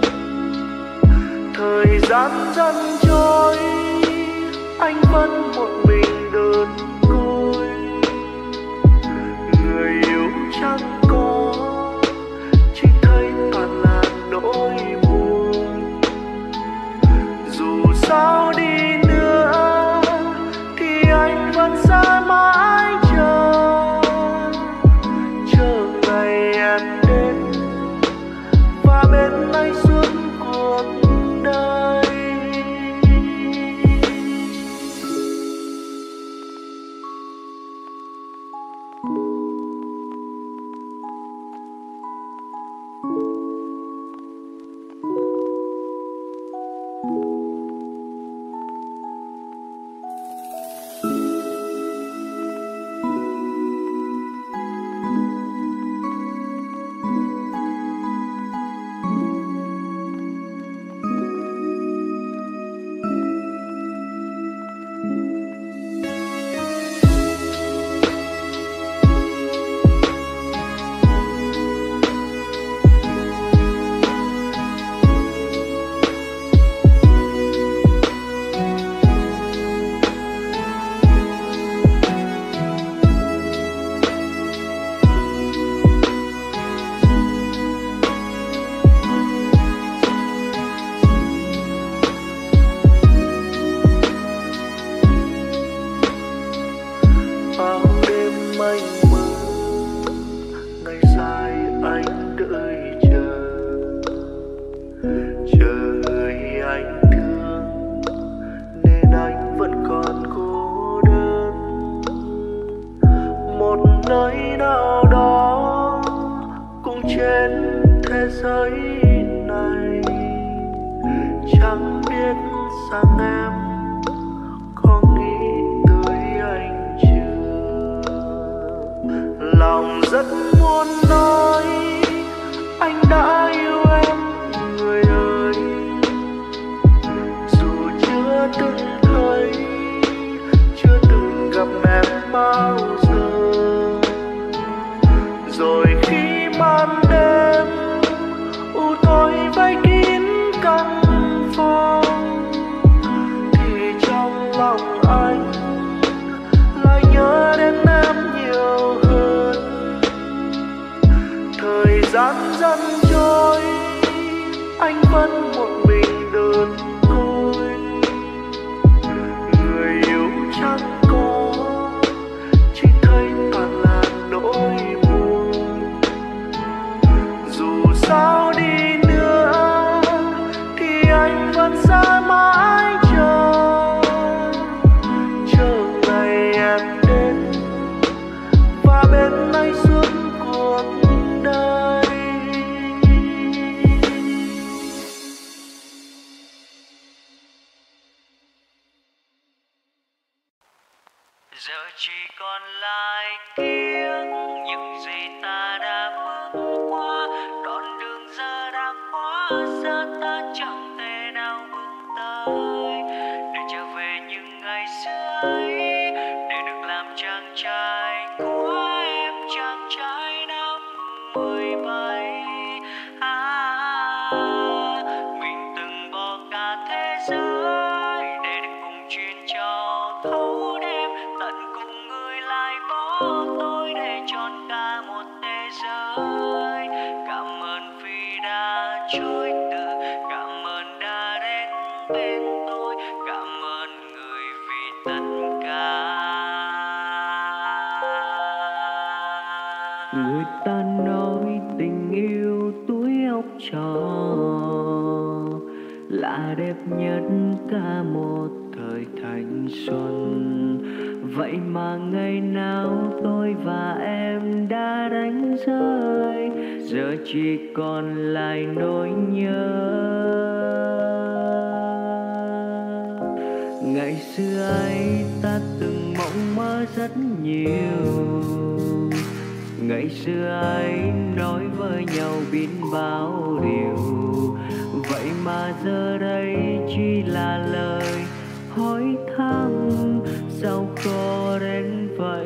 Thời gian dần trôi, anh vẫn một mình đơn côi, người yêu chẳng có, chỉ thấy toàn là nỗi buồn. Dù sao đi nữa thì anh vẫn sẽ mãi chờ, chờ ngày em đến và bên anh suốt cuộc đời. nơi nào đó cũng trên thế giới này, chẳng biết rằng em có nghĩ tới anh chưa. Lòng rất muốn nói anh đã yêu em người ơi, dù chưa từng thấy, chưa từng gặp em bao giờ. Rồi khi màn đêm u tối vây kín căn phòng, thì trong lòng anh lại nhớ đến em nhiều hơn. Thời gian dần trôi, anh vẫn một mình đơn côi. Người yêu chẳng có, chỉ thấy toàn là nỗi buồn. Dù sao đi nữa thì anh vẫn sẽ mãi chờ, chờ ngày em đến và bên anh suốt cuộc đời. Giờ chỉ còn lại ký ức những gì ta đã bước qua, đoạn đường giờ đã quá xa, ta chẳng thể nào bước tới để trở về những ngày xưa ấy, để được làm chàng trai của em, chàng trai năm mười bảy. À, mình từng bỏ cả thế giới để được cùng chuyến cho thấu đêm, tận cùng người lại bỏ tôi để trọn cả một thế giới. Cảm ơn vì đã trôi từ, cảm ơn đã đến bên tôi, cảm ơn người vì tất cả. Người ta nói tình yêu tuổi học trò là đẹp nhất cả một thời thanh xuân. Vậy mà ngày nào tôi và em đã đánh rơi, giờ chỉ còn lại nỗi nhớ. Ngày xưa ấy ta từng mộng mơ rất nhiều, ngày xưa ấy nói với nhau biết bao điều. Vậy mà giờ đây chỉ là lời hỏi thăm, sao khó đến vậy.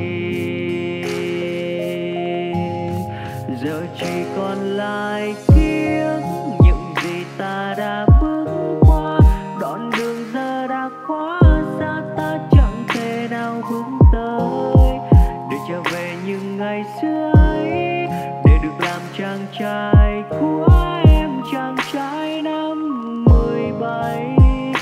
Giờ chỉ còn lại ký ức những gì ta đã bước qua, đoạn đường giờ đã quá xa, ta chẳng thể nào bước tới để trở về những ngày xưa ấy, để được làm chàng trai của em, chàng trai năm mười bảy.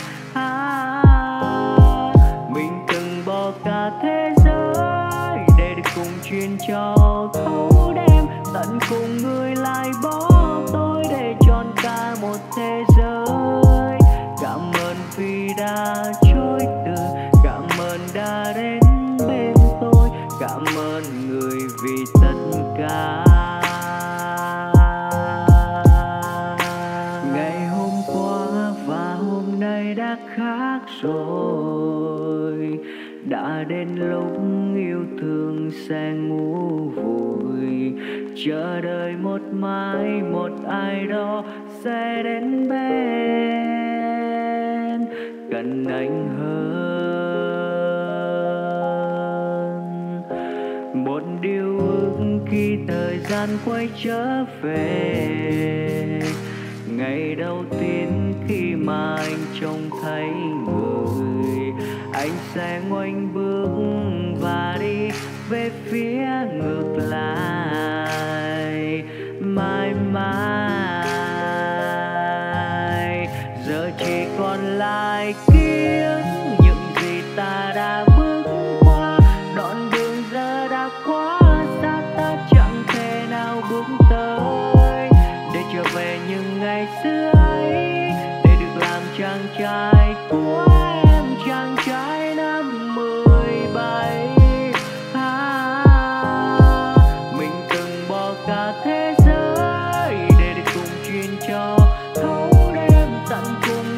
À, mình từng bỏ cả thế giới để được cùng chuyến cho thấu đêm, tận cùng người lại bỏ tôi để trọn cả một thế giới. Cảm ơn vì đã trôi từ, cảm ơn đã đến bên tôi, cảm ơn người vì tất cả. Ngày hôm qua và hôm nay đã khác rồi, đã đến lúc yêu thương sẽ ngủ vùi, chờ đợi một mai một ai đó sẽ đến bên gần anh hơn. Một điều ước khi thời gian quay trở về, ngày đầu tiên khi mà anh trông thấy người, anh sẽ ngoảnh bước và đi về phía ngược lại. Mãi mãi giờ chỉ còn lại ký ức những gì ta đã bước qua, đoạn đường giờ đã quá xa, ta chẳng thể nào bước tới để trở về những ngày xưa ấy, để được làm chàng trai của em, chàng trai năm mười bảy. À, mình từng bỏ cả thế giới để được cùng chuyến cho thấu đêm, tận cùng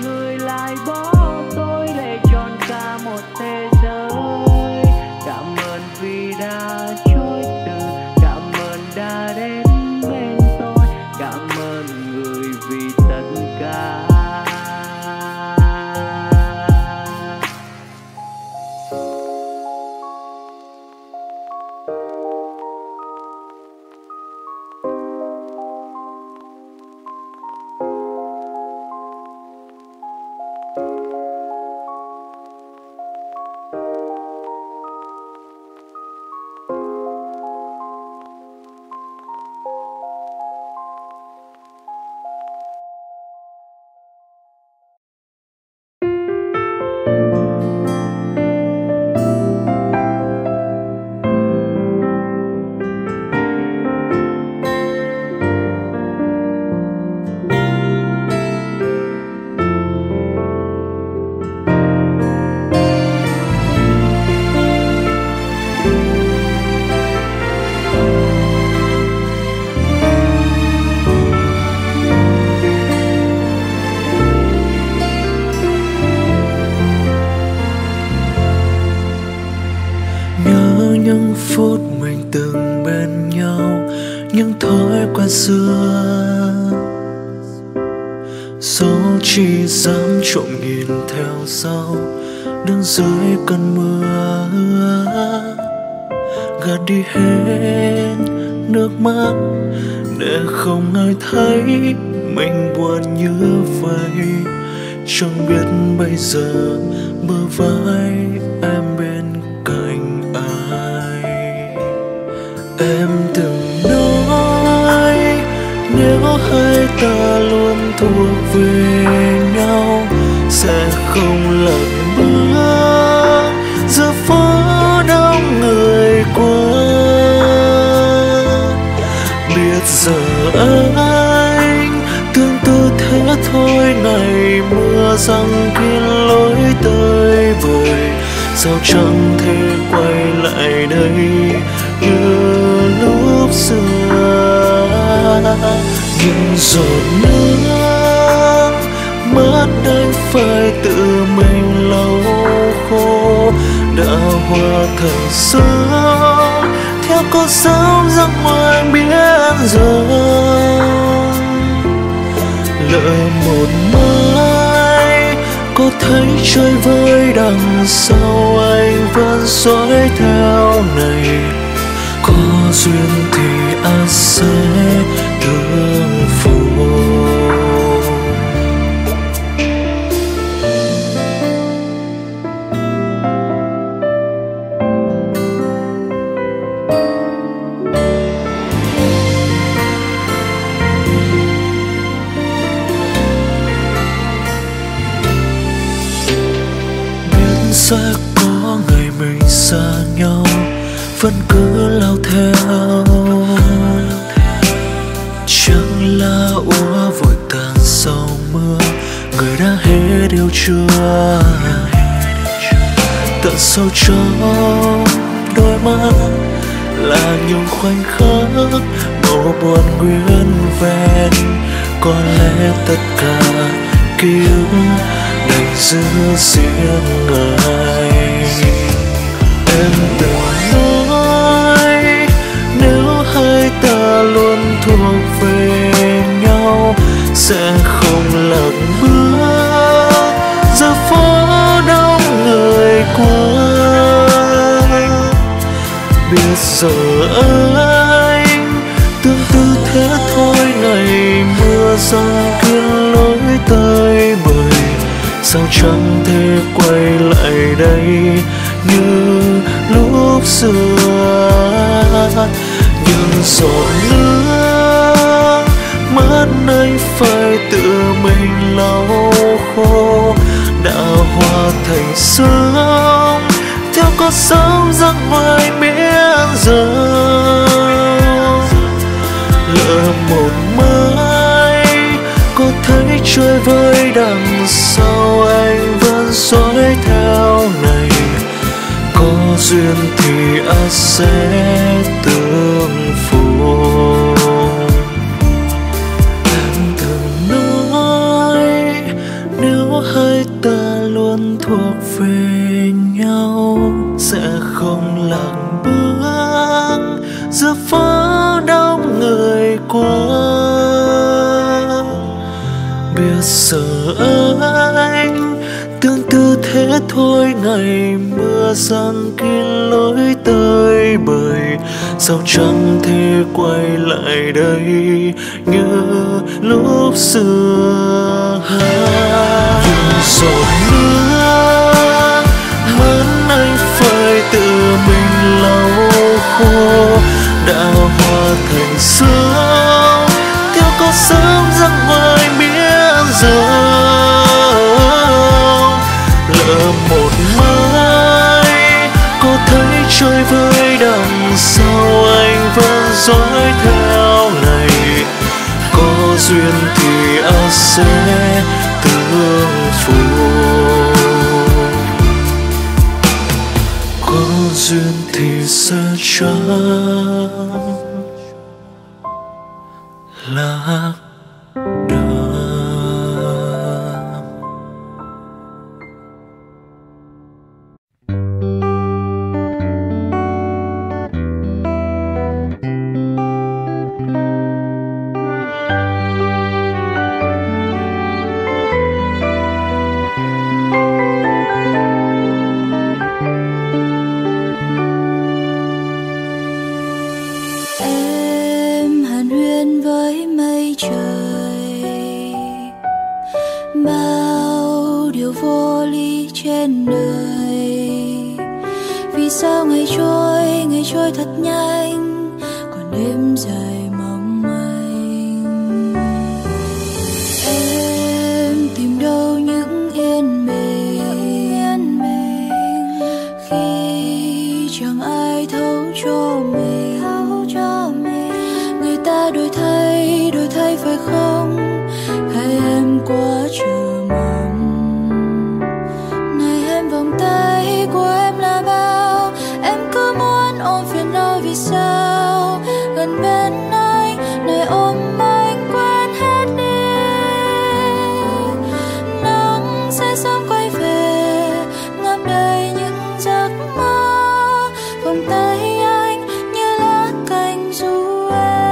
xưa. Dẫu chỉ dám trộm nhìn theo sau, đứng dưới cơn mưa gạt đi hết nước mắt để không ai thấy mình buồn như vậy. Chẳng biết bây giờ bờ vai em bên cạnh ai. Em từng nói nếu hai ta luôn thuộc về nhau sẽ không lẫn bước giữa phố đông người qua. Biết giờ anh tương tư thế thôi, ngày mưa răng kín lối tới bời, sao chẳng thể quay lại đây như lúc xưa. Những giọt nước mắt anh phải tự mình lau khô, đã hóa thành sương theo cơn sóng giấc mơ biến dần. Lỡ một mai có thấy chơi vơi đằng sau anh vẫn dõi theo này. Có duyên thì anh sẽ tương phùng. Sẽ có ngày mình xa nhau, vẫn cứ lao theo. Chẳng là úa vội tàn sau mưa, người đã hết yêu chưa. Tận sâu trong đôi mắt là những khoảnh khắc màu buồn nguyên vẹn. Có lẽ tất cả ký ức đành giữ riêng ai. Em từng nói nếu hai ta luôn thuộc về nhau sẽ không lạc bước giữa phố đông người qua. Biết giờ anh tương tư thế thôi, ngày mưa răng kín lối tới bời, sao chẳng thể quay lại đây như lúc xưa. Những giọt nước mắt anh phải tự mình lau khô, đã hóa thành sương theo cơn sóng giấc mơ biến dần. Lỡ một mai có thấy chơi vơi đằng sau anh vẫn dõi theo này. Có duyên thì anh sẽ tương phùng. Em từng nói nếu hai ta luôn thuộc về nhau sẽ không lạc bước giữa phố đông người qua. Biết giờ anh tương tư thế thôi, ngày mưa răng kín lối tới bời, sao chẳng thể quay lại đây như lúc xưa. Những giọt nước mắt anh phải tự mình lau khô, đã hóa thành sương theo cơn sóng giấc mơ biến dần. Lỡ một mai có thấy chơi vơi đằng sau anh vẫn dõi theo này. Có duyên thì anh sẽ tương phùng. Có duyên thì sẽ chẳng lạc đường. trời. Bao điều vô lý trên đời, vì sao ngày trôi ngày trôi thật nhanh, còn đêm dài mong manh. Em tìm đâu những yên bình khi chẳng ai thấu cho mình. Người ta đổi thay đổi thay phải không, hay em quá chờ mong. Này em, vòng tay của em là bao, em cứ muốn ôm phiền não vì sao. Gần bên anh, này ôm anh quên hết đi. Nắng sẽ sớm quay về, ngập đầy những giấc mơ. Vòng tay anh như lá cành ru em.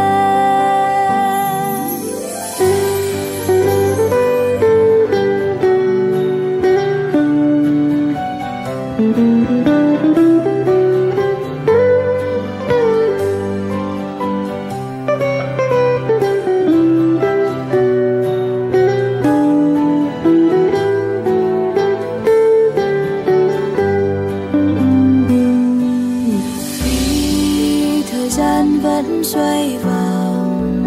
Vì thời gian vẫn xoay vòng,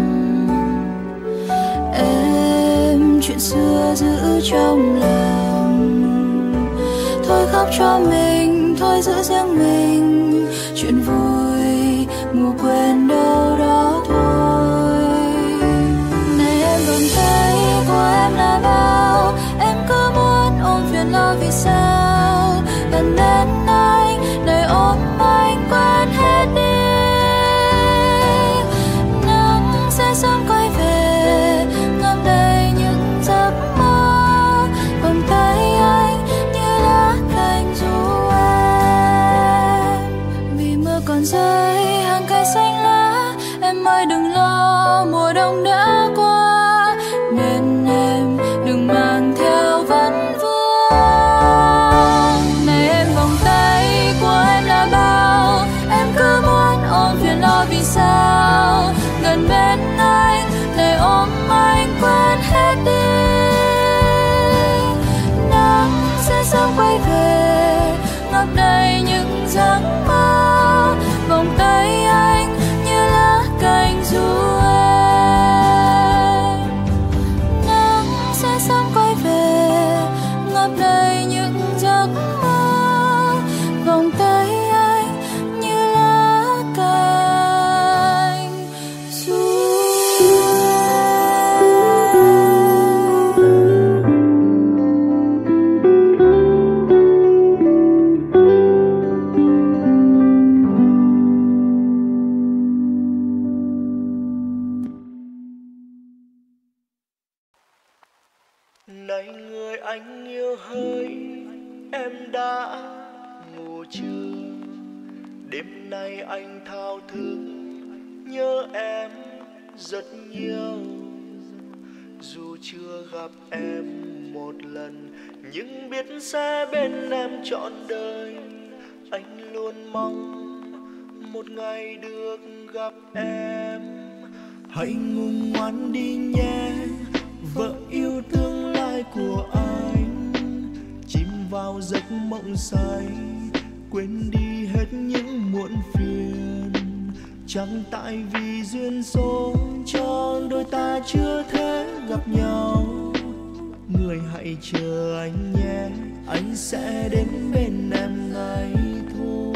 em chuyện xưa giữ trong lòng. Thôi khóc cho mình, thôi giữ riêng mình, chuyện vui ngủ quên đâu đó thôi. Này em, vòng tay của em là bao, em cứ muốn ôm phiền lo vì sao. Gần đến anh, này ôm anh quên hết đi. Nắng sẽ sớm quay về, ngập đầy những giấc mơ. Vòng tay anh như lá cành ru em. Vì mưa còn rơi hàng cây xanh lá, em ơi đừng lo, mùa đông đã qua. Nên em đừng mang theo vấn vương. Này em, vòng tay của em là bao, em cứ muốn ôm phiền lo vì sao. Gần bên anh, này ôm anh quên hết đi. Nắng sẽ sớm quay về, ngập đầy những giấc mơ. Vòng tay anh như lá cành ru em. Nắng sẽ sớm quay về, ngập đầy những giấc mơ. Vòng tay anh như lá cành ru Này người anh yêu hỡi, em đã ngủ chưa? Đêm nay anh thao thức nhớ em rất nhiều. Dù chưa gặp em một lần, nhưng biết sẽ bên em trọn đời. Anh luôn mong một ngày được gặp em. Hãy ngủ ngoan đi nhé, vợ yêu tương lai của anh. Chìm vào giấc mộng say, quên đi hết những muộn phiền. Chẳng tại vì duyên số cho đôi ta chưa thể gặp nhau. Người hãy chờ anh nhé, anh sẽ đến bên em ngay thôi.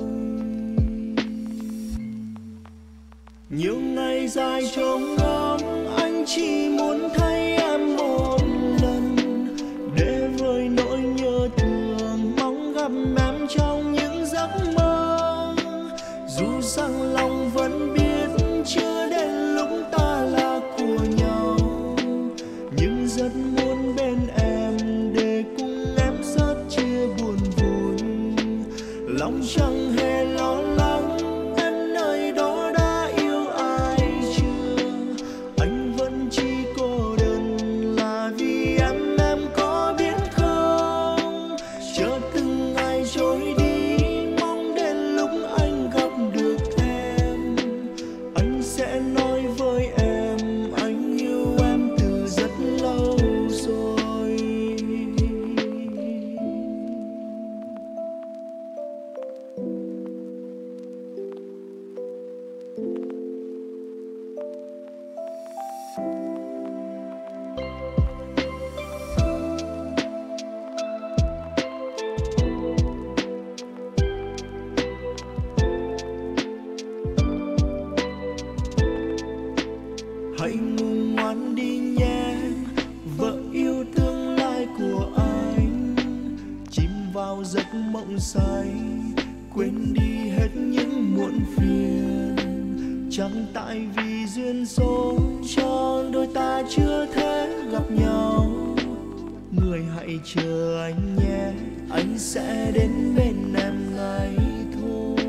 Nhiều ngày dài trông ngóng, anh chỉ muốn thấy em một lần, để vơi nỗi nhớ thương mong gặp em trong những giấc mơ. Dù rằng lòng vẫn biết chưa đến lúc ta là của nhau, nhưng rất muốn bên em để cùng em rất chia buồn vui. Lòng chẳng hề lo lắng em nơi đó đã yêu ai chưa, anh vẫn chỉ cô đơn hãy ngủ ngoan đi nhé, vợ yêu tương lai của anh. Chìm vào giấc mộng say, quên đi hết những muộn phiền. Chẳng tại vì duyên số cho đôi ta chưa thể gặp nhau. Người hãy chờ anh nhé, anh sẽ đến bên em ngay thôi.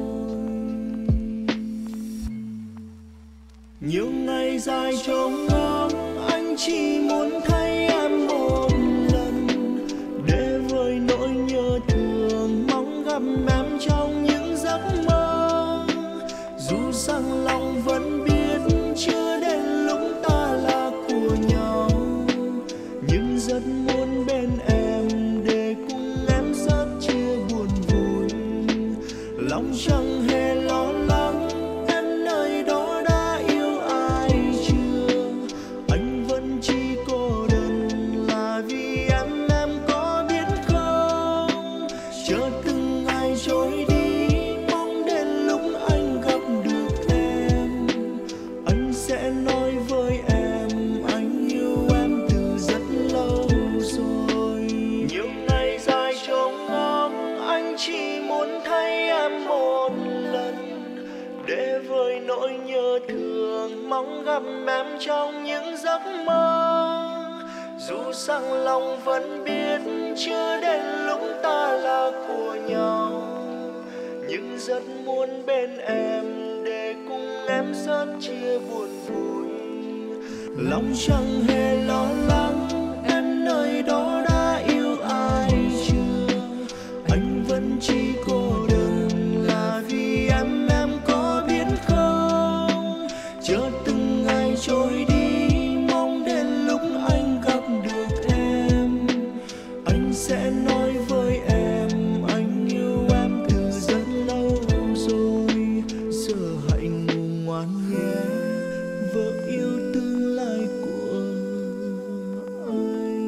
Nhiều ngày dài trông ngóng, anh chỉ muốn thấy em một lần, để vơi nỗi nhớ thương, mong gặp em trong những giấc mơ. Dù rằng lòng vẫn biết chưa đến lúc ta là của nhau, nhưng rất muốn bên em để cùng em rất chia buồn vui. Lòng chẳng hề lo lắng em nơi đó đã yêu ai chưa, anh vẫn chỉ cô đơn là vì em. Em có biết không, chờ từng ngày trôi đi, mong đến lúc anh gặp được em, anh sẽ nói với em anh yêu em từ rất lâu rồi. Nhiều ngày dài trông ngóng, anh chỉ muốn thấy em một lần, để vơi nỗi nhớ thương, mong gặp em trong những giấc mơ. Dù rằng lòng vẫn biết chưa đến lúc ta là của nhau, nhưng rất muốn bên em để cùng em rất chia buồn vui. Lòng chẳng hề lo lắng em nơi đó đã yêu ai chưa, anh vẫn chỉ cô đơn là vì em. Em có biết không, chờ từng ngày trôi đi, mong đến lúc anh gặp được em, anh sẽ nói với em anh yêu em từ rất lâu rồi. Giờ hãy ngủ ngoan nhé, vợ yêu tương lai của anh.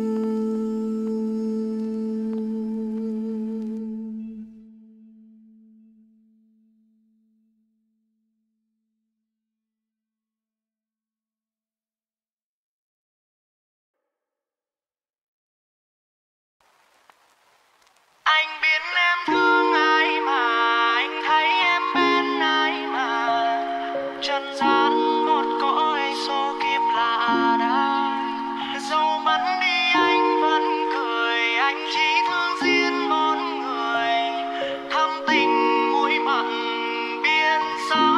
Anh biết em thương ai mà, anh thấy em bên ai mà, trần gian một cõi số kiếp lạ đời. Dẫu mất đi anh vẫn cười, anh chỉ thương riêng một người, thâm tình muối mặn biên xa.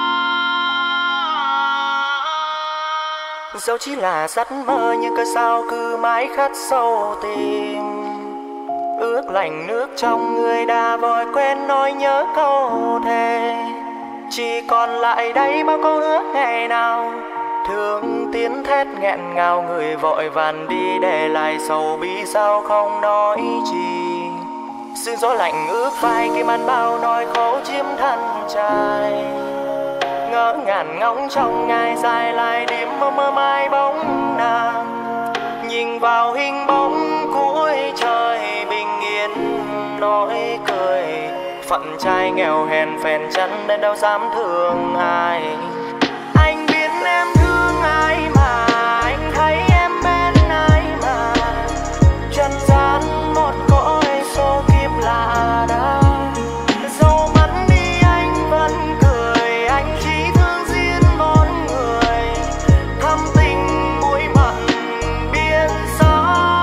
Dẫu chỉ là giấc mơ nhưng cơn sao cứ mãi khắc sâu tim, ước lạnh nước trong người đã vội quên nỗi nhớ câu thề. Chỉ còn lại đây bao câu hứa ngày nào, thương tiếng thét nghẹn ngào, người vội vàng đi để lại sầu bi sao không nói chi. Sương gió lạnh ướt vai khi màn bao nỗi khổ chiếm thân trai, ngỡ ngàng ngóng trong ngày dài lại đêm mơ mơ mai bóng nàng. Nhìn vào hình bóng cuối trời bình yên nỗi cười, phận trai nghèo hèn phèn chắn nên đâu dám thương ai. Anh biết em thương ai mà, anh thấy em bên ai mà, trần gian một cõi số kiếp lạ đời. Dẫu mất đi anh vẫn cười, anh chỉ thương riêng một người, thâm tình muối mặn biên xa.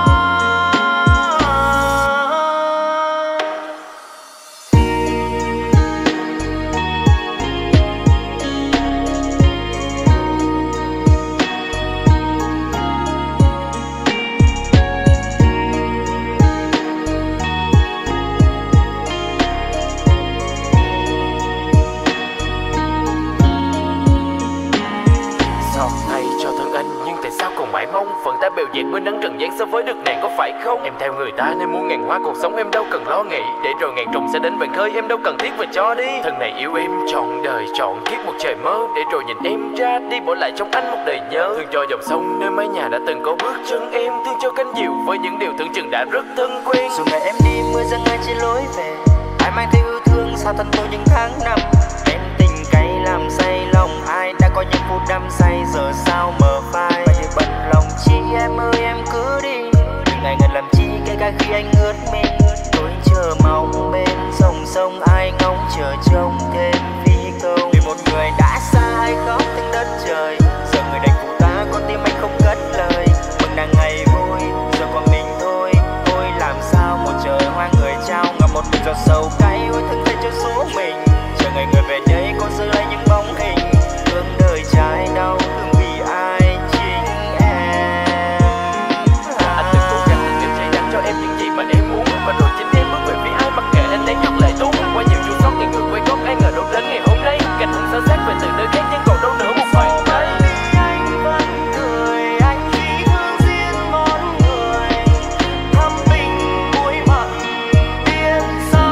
Phận ta bèo dạt bên nắng trần gian so với được nàng có phải không? Em theo người ta nên muôn ngàn hoa cuộc sống em đâu cần lo nghĩ, để rồi ngàn trùng sẽ đến vàng khơi em đâu cần thiết và cho đi. Thân này yêu em trọn đời trọn kiếp một trời mơ, để rồi nhìn em ra đi bỏ lại trong anh một đời nhớ. Thương cho dòng sông nơi mái nhà đã từng có bước chân em, thương cho cánh diều với những điều tưởng chừng đã rất thân quen. Dù ngày em đi mưa giăng ai trên lối về, ai mang theo yêu thương sao thân tôi những tháng năm. Em tình cay làm say lòng ai đã có những phút đắm say giờ sao mờ phai. Và như bận lòng chi em ơi em cứ đi, đừng ngại ngần làm chi kể cả khi anh ướt mình. Tôi chờ mong bên dòng sông ai ngóng chờ trông thêm phi công. Vì một người đã xa hay khóc tiếng đất trời, giờ người đành phụ ta con tim anh không cất lời. Mừng nàng ngày vui giờ còn mình thôi, tôi làm sao một trời hoa người trao ngập một bình giọt sầu cay ôi thương thay cho số mình. Chờ ngày người về đây còn giữ lại những bóng hình, thương đời trái đau thương vì ai chính em. Anh từng cố gắng từng chạy đăng cho em những gì mà em muốn, và rồi chính em bước về phía ai mặc kệ anh đang nhắc lại tuôn. Qua nhiều chua xót những người quay gót ai ngờ đâu đến ngày hôm nay cảnh hùng xa xác về từ nơi khác nhưng còn đâu nữa một khoảng tay. Anh vẫn cười anh chỉ thương riêng một người, thâm tình vui mặn biết rõ.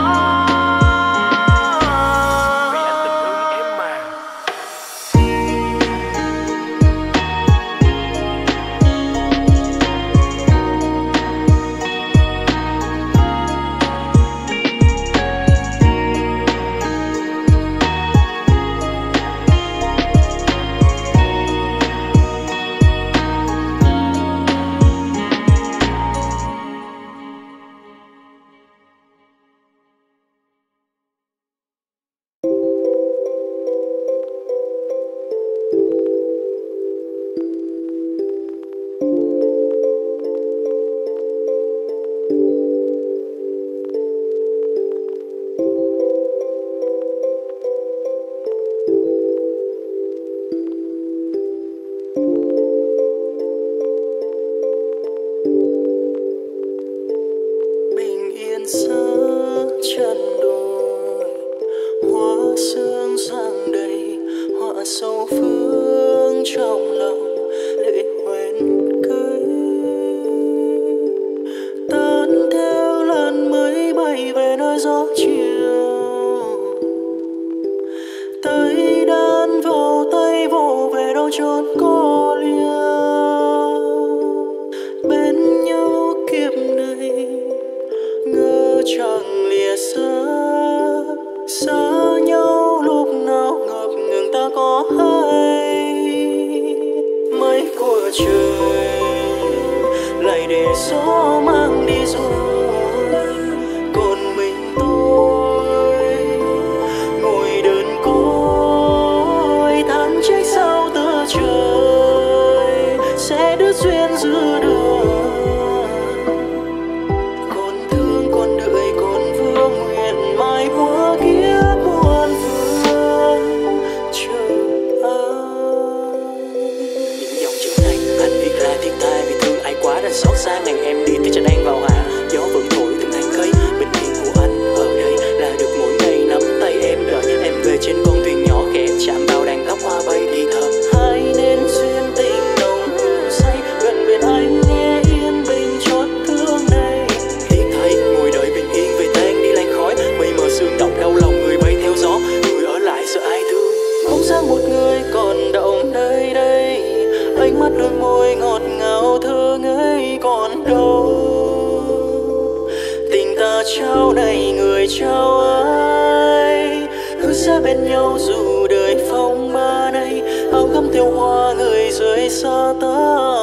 Vì anh từng thương em mà. Bình yên giữa chân đồi, hoa sương sang đầy, họa sâu phương trong lòng lệ hoen cưới. Tan theo làn mây bay về nơi gió chiều, tay đan vào tay vỗ về đâu chốn có liêu. Bên nhau kiếp này ngỡ chẳng lìa xa, xa nhau lúc nào ngập ngừng ta có hay. Mây của trời lại để gió mang đi rồi, còn mình tôi ngồi đơn côi. Tháng trách sao từ trời sẽ đứt duyên giữa đường, còn thương còn đợi còn vương nguyện mai qua kiếp muôn phương chờ anh. Những dòng chữ này anh viết ra thiết tha vì thương ai quá đã xót xa. Ngày em đi thì chân anh vào hạ, gió vẫn thổi từng tháng cây. Bình yên của anh ở đây là được mỗi ngày nắm tay em đợi em về trên con thuyền nhỏ khẽ chạm vào đàn tóc hoa bay đi thầm. Hai nên duyên tình nồng say gần bên anh nghe yên bình chót thương này. Hiện thấy ngồi đợi bình yên về tan đi làn khói, mây mờ sương động đau lòng người bay theo gió. Người ở lại sợ ai thương, bóng dáng một người còn động nơi đây. Ánh mắt đôi môi ngọt ngào thơ ngây còn đâu. Tình ta trao này người trao ai, hứa sẽ bên nhau dù đời phong ba này. Áo gấm theo hoa người rơi xa ta.